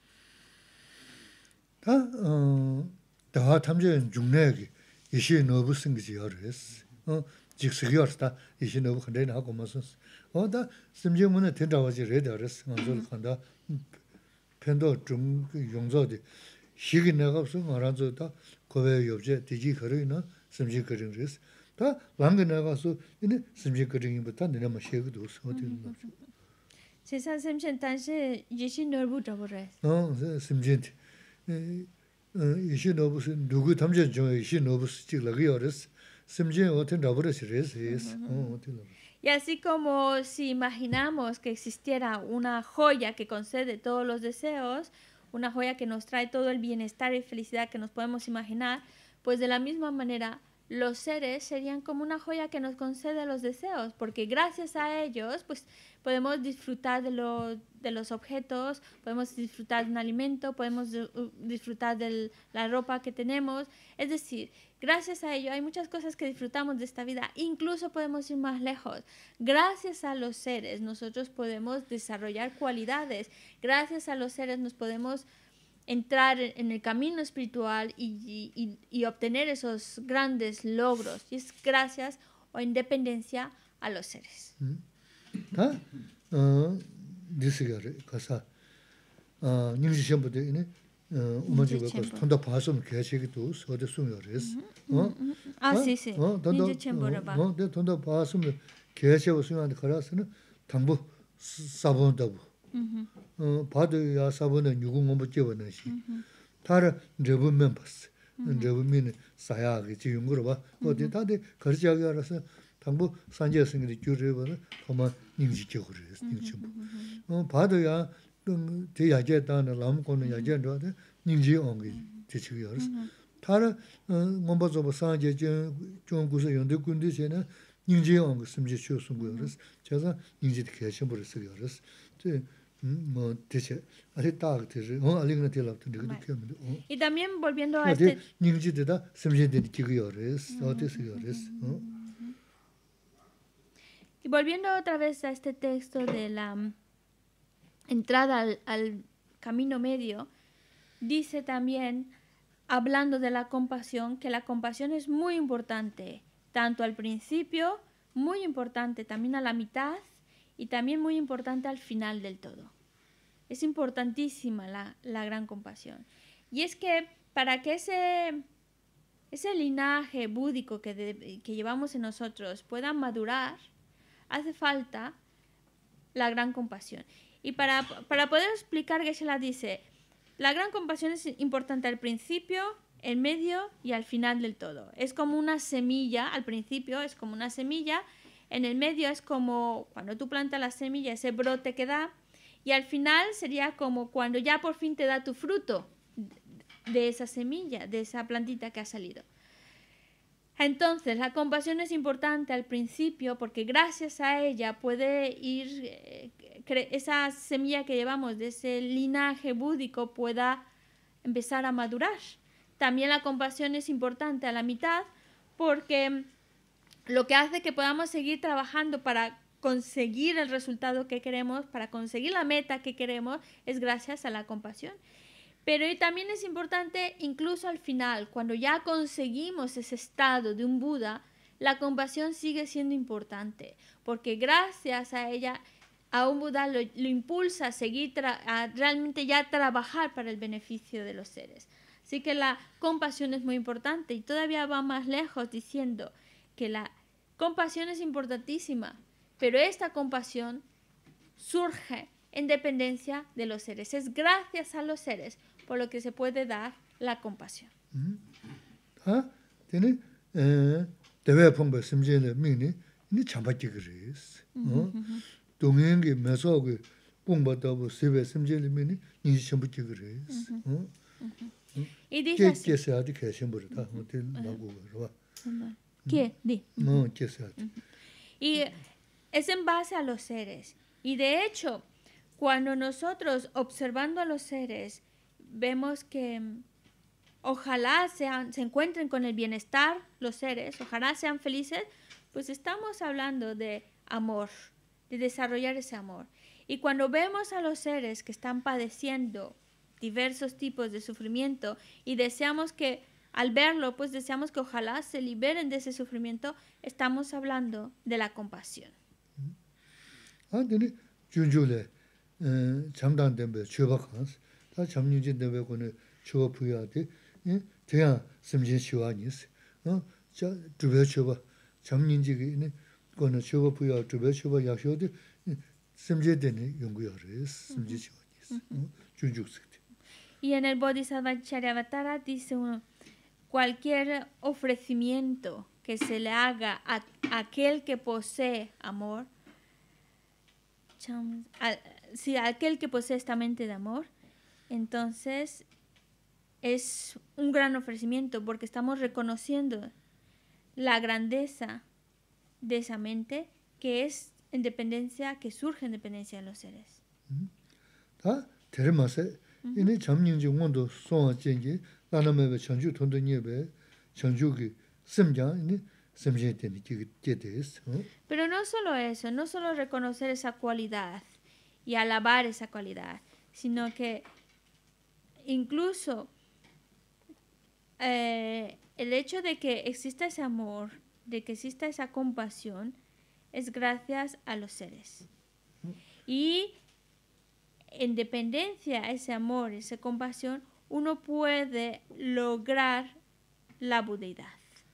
다 다 탐제 중내기 이시 너부 생기지어스 어 직스기어스다 이시 너부 근데나 하고 무슨 어다 심지문에 된다고지 레더스 먼저 간다 편도 좀 용서돼 시기 내가 없어 말아줘다 거에 옆에 뒤지 거리나 심지 거리스 다 랑게 나가서 이네 심지 거리부터 내가 뭐 시기도 어디 세상 심신 단시 예시 넓어 버려 어 심지 이시 너부스 누구 탐제 중 이시 너부스 찍라기 어렸어 심지 어떤 라버스레스 어 어떤 Y así como si imaginamos que existiera una joya que concede todos los deseos, una joya que nos trae todo el bienestar y felicidad que nos podemos imaginar, pues de la misma manera los seres serían como una joya que nos concede los deseos, porque gracias a ellos pues podemos disfrutar de, lo, de los objetos, podemos disfrutar de un alimento, podemos disfrutar de la ropa que tenemos, es decir, gracias a ello hay muchas cosas que disfrutamos de esta vida, incluso podemos ir más lejos. Gracias a los seres nosotros podemos desarrollar cualidades, gracias a los seres nos podemos entrar en el camino espiritual y, y, y obtener esos grandes logros. Y es gracias o en dependencia a los seres. ¿Ah? Dice que casa ni siempre tiene un motivo que cuando pasamos que hace que todos o de sumores. Ah, sí, sí. Ni siempre no de cuando pasamos que hace o sumando caras는 tambo sabon다고. 어 바드야 사본은 누군 못 집어는 시. 다른 레브 멤버스. 레브미는 사야게 지금 거로 봐. 어디 다들 거르자게 알아서 당부 산제성이 줄여버는 그만 님지적으로 그랬어. 어 바드야 그 대야제다는 남고는 야제도 님지 온게 지치기 알았어. 다른 뭔가서 산제 좀 구서 연대 군대세는 님지 온거 심지 쇼슨 거 알았어. 제가 님지 계셔 버렸어 알았어. Y también volviendo a este y volviendo otra vez a este texto de la entrada al, al camino medio, dice también, hablando de la compasión, que la compasión es muy importante, tanto al principio, muy importante también a la mitad, y también muy importante al final del todo. Es importantísima la, la gran compasión. Y es que para que ese, ese linaje búdico que, de, que llevamos en nosotros pueda madurar, hace falta la gran compasión. Y para, para poder explicar, Geshe-la dice, la gran compasión es importante al principio, en medio y al final del todo. Es como una semilla, al principio es como una semilla, en el medio es como cuando tú plantas la semilla, ese brote que da, y al final sería como cuando ya por fin te da tu fruto de esa semilla, de esa plantita que ha salido. Entonces, la compasión es importante al principio porque gracias a ella puede ir, eh, esa semilla que llevamos de ese linaje búdico pueda empezar a madurar. También la compasión es importante a la mitad porque lo que hace que podamos seguir trabajando para conseguir el resultado que queremos, para conseguir la meta que queremos, es gracias a la compasión. Pero también es importante incluso al final, cuando ya conseguimos ese estado de un Buda, la compasión sigue siendo importante, porque gracias a ella, a un Buda lo, lo impulsa a seguir, a realmente ya trabajar para el beneficio de los seres. Así que la compasión es muy importante y todavía va más lejos diciendo que la compasión es importantísima, pero esta compasión surge en dependencia de los seres. Es gracias a los seres por lo que se puede dar la compasión. ¿Ah? ¿Tiene? Debe poner semjele mini ni chambaki gris. Dongengi mesoge pongbatabo sebe semjele mini ni chambaki gris. Y dice así. ¿Qué se ha de que siempre está? ¿Qué? Di. No, ¿qué se ha de? Y es en base a los seres. Y de hecho, cuando nosotros observando a los seres vemos que ojalá sean, se encuentren con el bienestar los seres, ojalá sean felices, pues estamos hablando de amor, de desarrollar ese amor. Y cuando vemos a los seres que están padeciendo diversos tipos de sufrimiento y deseamos que, al verlo, pues deseamos que ojalá se liberen de ese sufrimiento, estamos hablando de la compasión. Ah, tiene junjule, chamdan dembe, chubakans, ta chamnyunjin dembe kone chuba puyate, teyan semjin shiwanis, cha chube chuba, chamnyunjigi kone chuba puya, chube chuba yakshode, semjin dene yunguyares, semjin shiwanis, junjuksikti. Y en el Bodhisattva Charyavatara dice uno, cualquier ofrecimiento que se le haga a aquel que posee amor, si aquel que posee esta mente de amor, entonces es un gran ofrecimiento porque estamos reconociendo la grandeza de esa mente que es en dependencia, que surge en dependencia de los seres. ¿Ah? Teremase. Ini chamnyingji ngondo songa jengi lana mebe chanju tondo nyebe chanju ki semjang ini semjen teni jedes. Pero no solo eso, no solo reconocer esa cualidad y alabar esa cualidad, sino que incluso eh, el hecho de que exista ese amor, de que exista esa compasión, es gracias a los seres. Y en dependencia a ese amor, esa compasión, uno puede lograr la budeidad.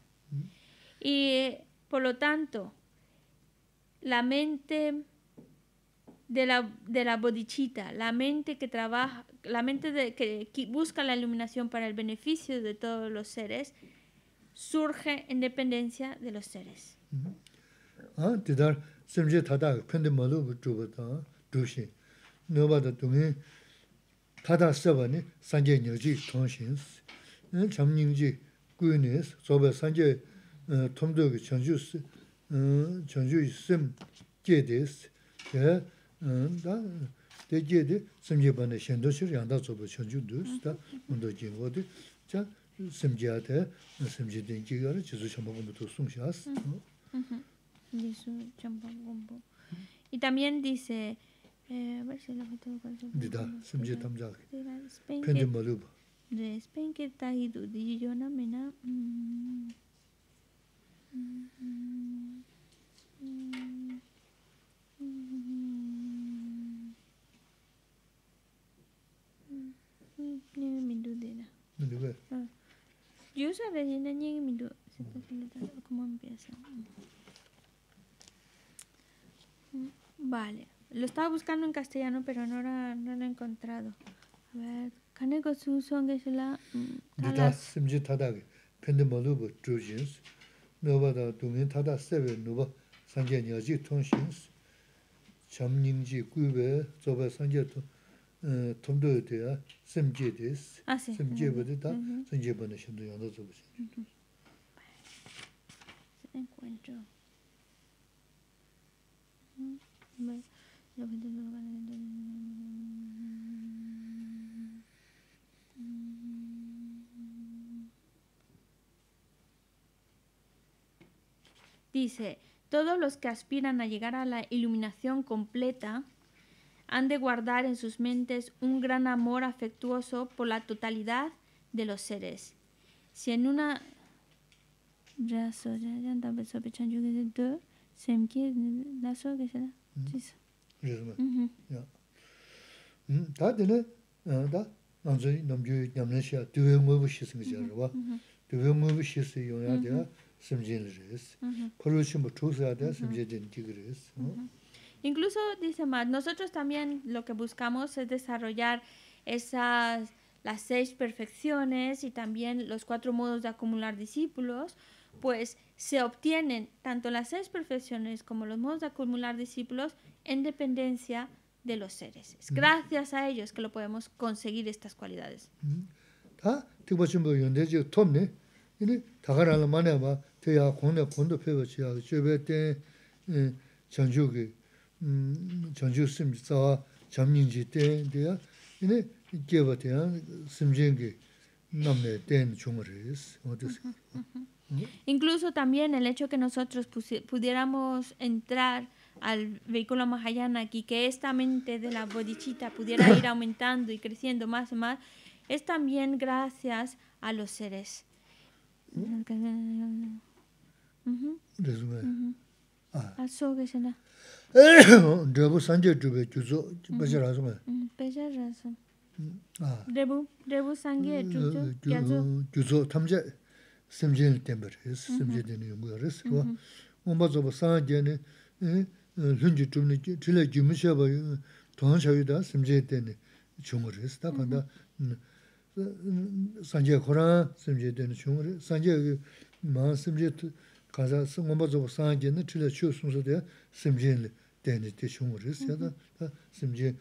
Y por lo tanto, la mente de la, de la bodhicitta, la mente que trabaja, la mente de, que, que busca la iluminación para el beneficio de todos los seres, surge en dependencia de los seres. Ah, tidar semje tada pende malu chubata dushi. Nobada dungi tada sabani sanje nyoji tongshins. Chamnyingji guinis soba sanje tomdogi chanjus chanju sim jedes. Ya da de jede semje bane shendoshir yanda soba chanju dus da undo jingodi cha semjate semje dengi gara chizu chambagomuto sungshas. Y también dice eh, a ver si la foto Dida, semje tamjak. Pende maluba. De spenke tahidu di yona mena. sabes, ¿cómo empieza? Vale, lo estaba buscando en castellano, pero no, era, no lo he encontrado. A ver, ¿Kaneko su son que se la tadas simji tadagi pende malubu drujins nova da dumin tada sebe nova sanje nyaji tongshins chamningji guibe zoba sanje to tomdo de simji des simji bode da sanje bone shindo yanda zoba encuentro. Dice, todos los que aspiran a llegar a la iluminación completa han de guardar en sus mentes un gran amor afectuoso por la totalidad de los seres. Si en una... Incluso, dice más, nosotros también lo que buscamos es desarrollar esas, las seis perfecciones y también los cuatro modos de acumular discípulos, pues se obtienen tanto las seis perfecciones como los modos de acumular discípulos en dependencia de los seres. Es gracias a ellos que lo podemos conseguir estas cualidades. Incluso también el hecho que nosotros pudiéramos entrar al vehículo Mahayana y que esta mente de la bodhicitta pudiera ir aumentando y creciendo más y más, es también gracias a los seres. Rebu sanje jube juzo beja razum. Beja razum. Rebu rebu sanje juzo juzo juzo tamje simjin tember is simje deni yumuris wa umba zoba sanje ne lunji tumni chile jumusha ba ton shayda simje deni chumuris da kanda sanje khora simje deni chumuris sanje ma simje kaza umba zoba sanje ne chile chu sunso de simje deni te chumuris ya da simje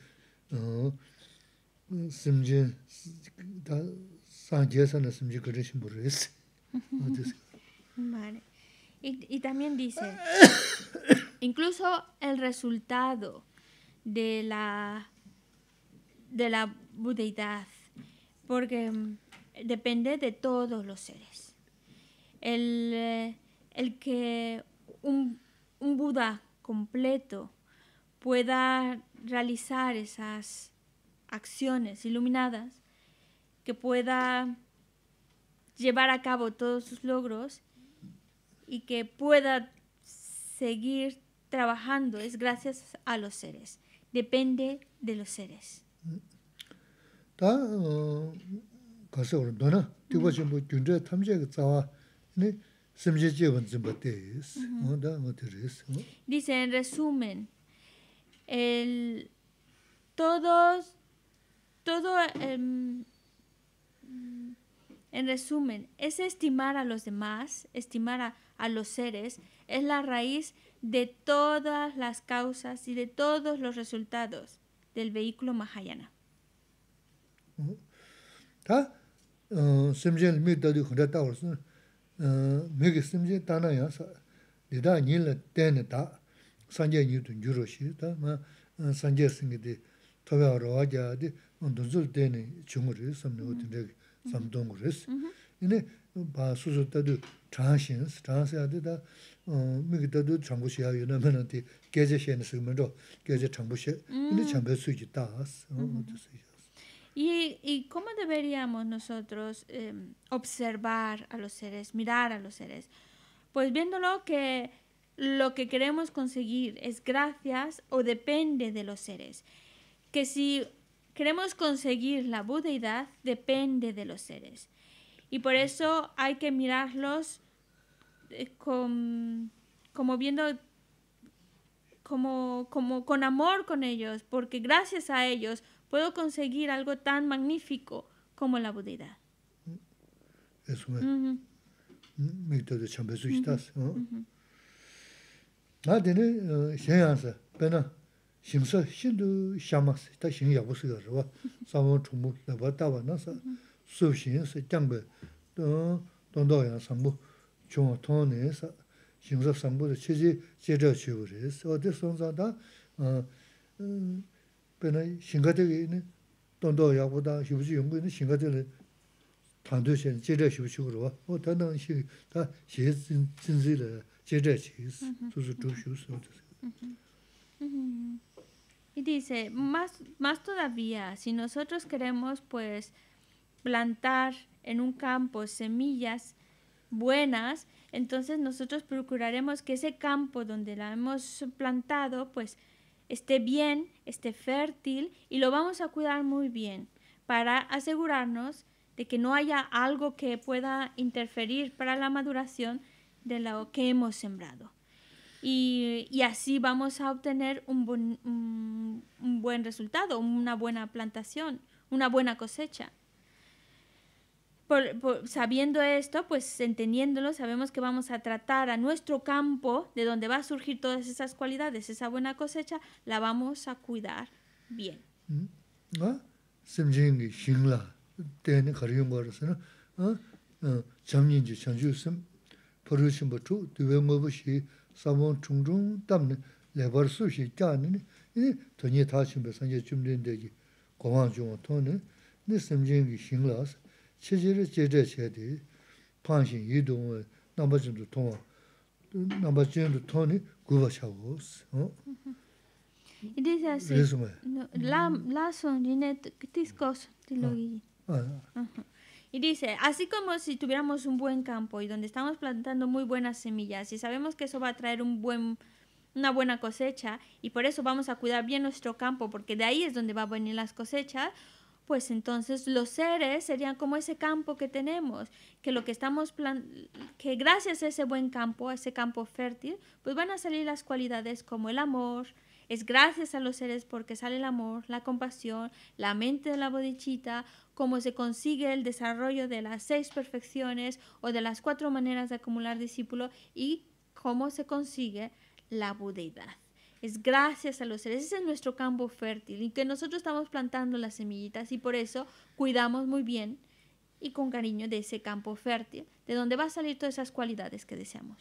simje da sanje sana simje greshin buris. Vale. Y, y también dice, incluso el resultado de la, de la budeidad, porque depende de todos los seres. El, el que un, un Buda completo pueda realizar esas acciones iluminadas, que pueda llevar a cabo todos sus logros y que pueda seguir trabajando, es gracias a los seres. Depende de los seres. Dice, en resumen, el, todos, todo el... En resumen, es estimar a los demás, estimar a, a los seres, es la raíz de todas las causas y de todos los resultados del vehículo Mahayana. samdongres ine ba susu tadu transhins transya da mi tadu chambushya yuna menanti geje shen sumendo geje chambushe ine chambe suji das. Y, y cómo deberíamos nosotros eh, observar a los seres, mirar a los seres, pues viéndolo que lo que queremos conseguir es gracias o depende de los seres, que si queremos conseguir la budeidad, depende de los seres. Y por eso hay que mirarlos eh, con, como viendo, como, como con amor con ellos, porque gracias a ellos puedo conseguir algo tan magnífico como la budeidad. Eso es. Me de chambesu estás, ¿no? Ah, tiene xianza, pena. Xingsa xindu xiamas, ta xing ya bu se ba. Samon chumu la ba ta ba na sa. Su xin se jangbe. Do don do ya sambu. Chung ton ne sa. Xingsa sambu de chi ji jie zhe qu re. So de song za da uh pena xingga de ne don do ya bu da xiu ji yong ne xingga de le tan de xian jie zhe xiu qu ro. O ta nang xi ta xie zin zin zi le jie zhe qi. Su su zhu xiu so de. Y dice, más, más todavía, si nosotros queremos pues plantar en un campo semillas buenas, entonces nosotros procuraremos que ese campo donde la hemos plantado pues esté bien, esté fértil y lo vamos a cuidar muy bien para asegurarnos de que no haya algo que pueda interferir para la maduración de lo que hemos sembrado. Y, y así vamos a obtener un buen, un, un buen resultado, una buena plantación, una buena cosecha. Por, por, sabiendo esto, pues entendiéndolo, sabemos que vamos a tratar a nuestro campo, de donde va a surgir todas esas cualidades, esa buena cosecha, la vamos a cuidar bien. ¿Ah? Semjingi xingla, teni khariyungo arasana, ¿ah? Chamnyinji chanju sem, parushimba chu, tuwe ngobu shi, Samon chung chung tamne lebar su shi jani ni tonye tachimbe sanje chumlindegi gowang chung tone ni semjingi xinglas chejere jeje chedi panshin yidong namba jindu tongwa namba jindu toni guba chagos. Y dice así, no, la, la son tiscos, y dice, así como si tuviéramos un buen campo y donde estamos plantando muy buenas semillas y sabemos que eso va a traer un buen, una buena cosecha y por eso vamos a cuidar bien nuestro campo porque de ahí es donde va a venir las cosechas, pues entonces los seres serían como ese campo que tenemos, que lo que estamos plan que gracias a ese buen campo, a ese campo fértil, pues van a salir las cualidades como el amor. Es gracias a los seres porque sale el amor, la compasión, la mente de la bodichita, cómo se consigue el desarrollo de las seis perfecciones o de las cuatro maneras de acumular discípulos y cómo se consigue la budeidad. Es gracias a los seres, ese es nuestro campo fértil y que nosotros estamos plantando las semillitas y por eso cuidamos muy bien y con cariño de ese campo fértil, de donde va a salir todas esas cualidades que deseamos.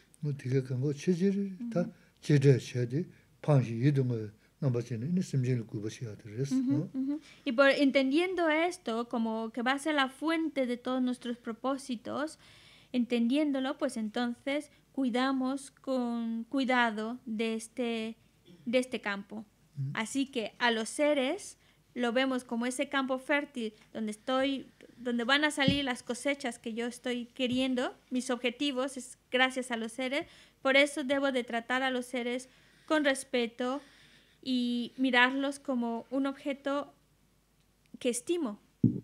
Uh-huh, uh-huh. Y por, entendiendo esto como que va a ser la fuente de todos nuestros propósitos, entendiéndolo, pues entonces cuidamos con cuidado de este, de este campo. Uh-huh. Así que a los seres lo vemos como ese campo fértil donde estoy, donde van a salir las cosechas que yo estoy queriendo, mis objetivos es gracias a los seres, por eso debo de tratar a los seres con respeto y mirarlos como un objeto que estimo.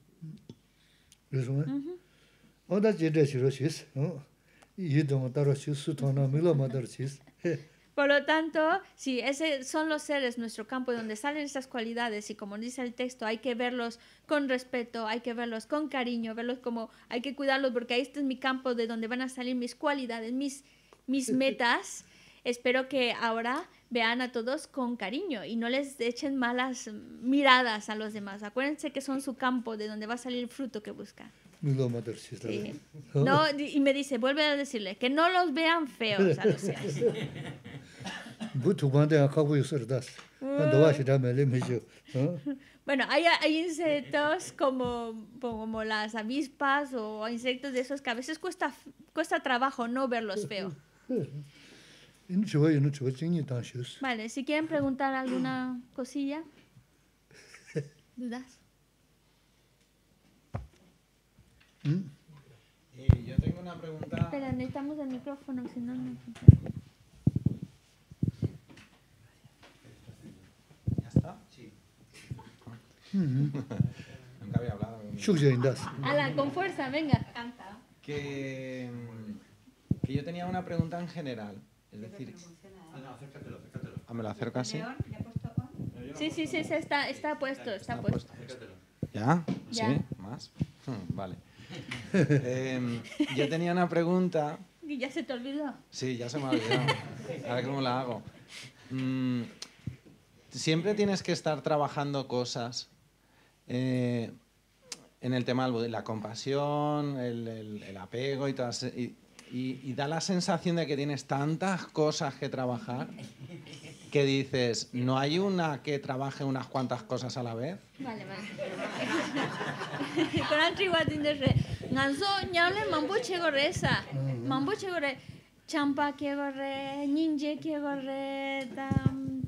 Por lo tanto, si ese son los seres, nuestro campo, donde salen esas cualidades, y como dice el texto, hay que verlos con respeto, hay que verlos con cariño, verlos como, hay que cuidarlos porque ahí este es mi campo de donde van a salir mis cualidades, mis, mis metas. Espero que ahora vean a todos con cariño y no les echen malas miradas a los demás. Acuérdense que son su campo, de donde va a salir el fruto que buscan. Sí. No, y me dice, vuelve a decirle, que no los vean feos a los seres. Bueno, hay, hay insectos como, como las avispas o insectos de esos que a veces cuesta, cuesta trabajo no verlos feos. Vale, si quieren preguntar alguna cosilla, ¿dudas? ¿Mm? Eh, yo tengo una pregunta. Espera, necesitamos el micrófono, si no, no. ¿Ya está? Sí. Mm-hmm. había hablado. Ala, con fuerza, venga. Que, que yo tenía una pregunta en general. Es decir... Ah, no, acércatelo, acércatelo. Ah, ¿me lo acerco así? Sí, sí, sí, sí, está, está puesto, está, está puesto. puesto. ¿Ya? ¿Ya? ¿Sí? ¿Más? Hmm, vale. eh, yo tenía una pregunta... ¿Y ya se te olvidó? Sí, ya se me ha olvidado. A ver cómo la hago. Mm, siempre tienes que estar trabajando cosas eh, en el tema de la compasión, el, el, el apego y todas... Y, y, y da la sensación de que tienes tantas cosas que trabajar que dices, ¿no hay una que trabaje unas cuantas cosas a la vez? Vale, vale. Con antigua tindere, nganzo ñable mambo chegoresa, mambo chegore, champa que gorre, ninje que gorre, tam,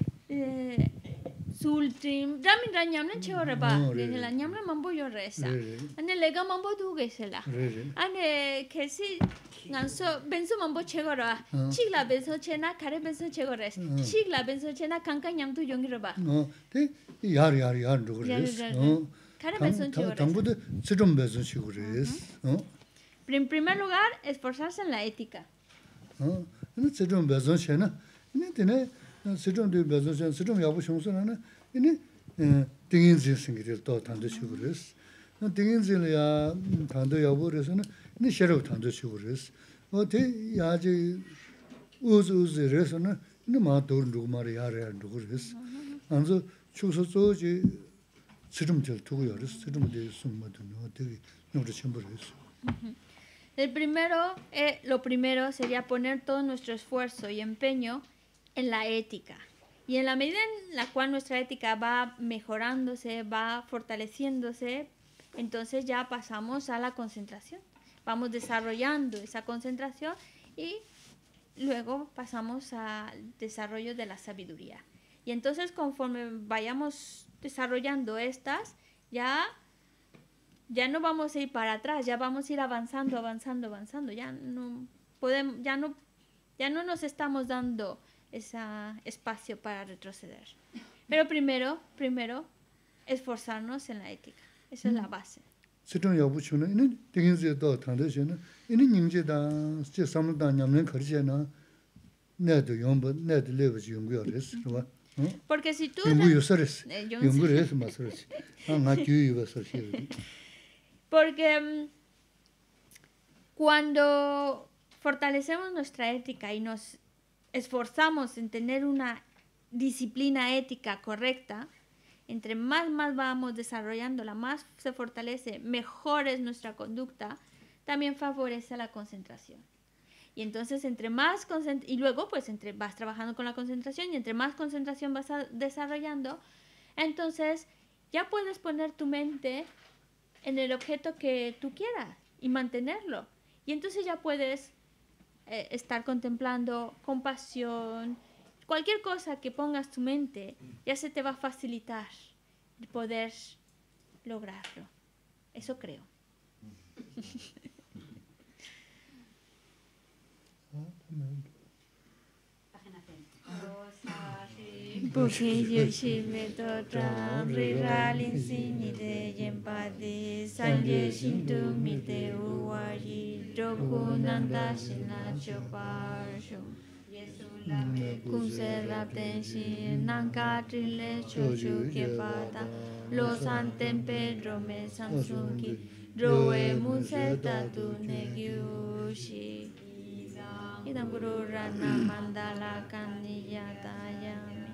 sultrim, ramin ra ñamle chegore ba, desde la ñamle mambo yo resa, ane lega mambo tu gesela, ane que si nganzo benzo mambo chegora, chigla benzo chena, kare benzo chegores, chigla benzo chena, kanka ñam tu yongiro ba. No, te yar yar yar ndogres. No. Kare benzo chegores. Tambude sedom benzo chegores. No. En primer lugar, esforzarse en la ética. No, no sedom benzo chena. Ne tene sedom de benzo chena, sedom yabu shongso na. Ne tingin zin singir to tando chegores. No tingin zin ya tando yabu resona. 네 셔로 탄도 치고르스 어때 야지 우즈우즈레서는 너마 도르 누구 말이 야래 누구르스 안서 추서서지 스름들 두고 열스 스름들 숨마도 어떻게 노래 첨부르스. El primero, eh, lo primero sería poner todo nuestro esfuerzo y empeño en la ética. Y en la medida en la cual nuestra ética va mejorándose, va fortaleciéndose, entonces ya pasamos a la concentración. Vamos desarrollando esa concentración y luego pasamos al desarrollo de la sabiduría. Y entonces conforme vayamos desarrollando estas, ya, ya no vamos a ir para atrás, ya vamos a ir avanzando, avanzando, avanzando. Ya no podemos, ya no, ya no nos estamos dando ese espacio para retroceder. Pero primero, primero, esforzarnos en la ética. Esa es la base. 세종 여부추는 이는 대인제도 탄대시는 이는 닝제다 제 삼다 냠는 거리잖아 내도 용부 내도 레버지 연구열스 그봐 porque si tú 연구요서스 연구를 más ah 나규이버서 porque um, cuando fortalecemos nuestra ética y nos esforzamos en tener una disciplina ética correcta, entre más más vamos desarrollándola, más se fortalece, mejor es nuestra conducta, también favorece la concentración. Y entonces entre más concent- y luego pues entre vas trabajando con la concentración y entre más concentración vas a- desarrollando, entonces ya puedes poner tu mente en el objeto que tú quieras y mantenerlo. Y entonces ya puedes eh, estar contemplando compasión. Cualquier cosa que pongas tu mente, ya se te va a facilitar el poder lograrlo. Eso creo. Porque yo sí me toca regalar sin idea y empate, sale sin tu mi te uayi, roku nanda sin la choparsho. Kunserap tenshi nankatrile chochu kepata los anten Pedro me samsungi droe museta tu negiushi idam guru rana mandala kaniyata yami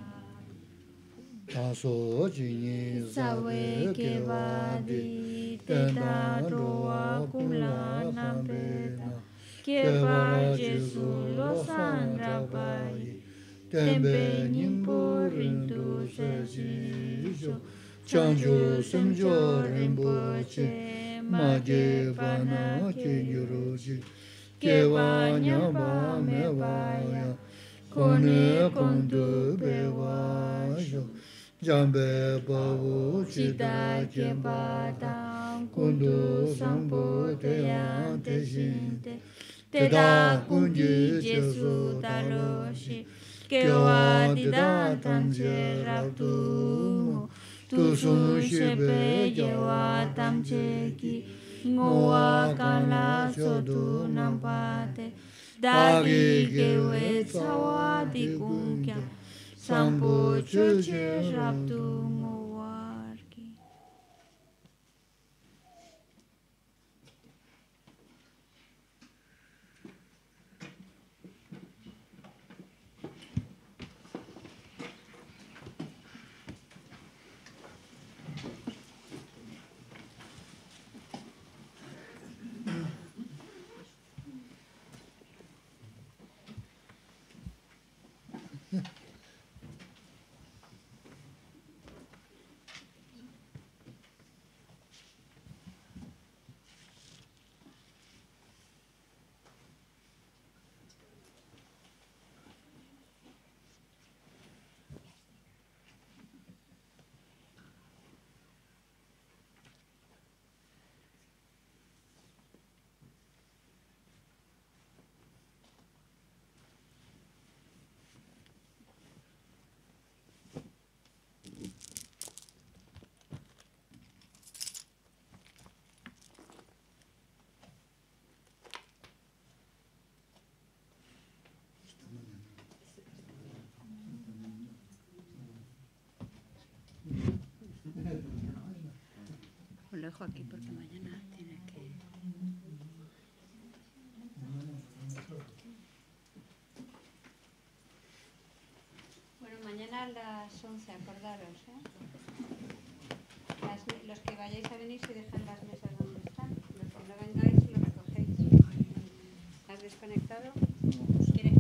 taso jini sawe kevadi teta roa kula nampeta Keva Jesu lo sandrapai, tempe nimpo rindu sejisho, chanjo semjo rinpoche, maje vana ke yuroji, keva nyamba mevaya, kone kondu bewasho, jambe bavu chida kebata, kundu sampo teyante shinte, te da kunji Jesu taloshi, que wa di da tanche raptu, tu sun shepe yewa tamche ki ngowa kala sotu nampate dagi gewe tsawa di kunkya sampo choche raptu ngowarki. Lo dejo aquí porque mañana tiene que... Bueno, mañana a las once, acordaros, ¿eh? Las, los que vayáis a venir se dejan las mesas donde están. Los que no vengáis lo recogéis. ¿Has desconectado? ¿Quieres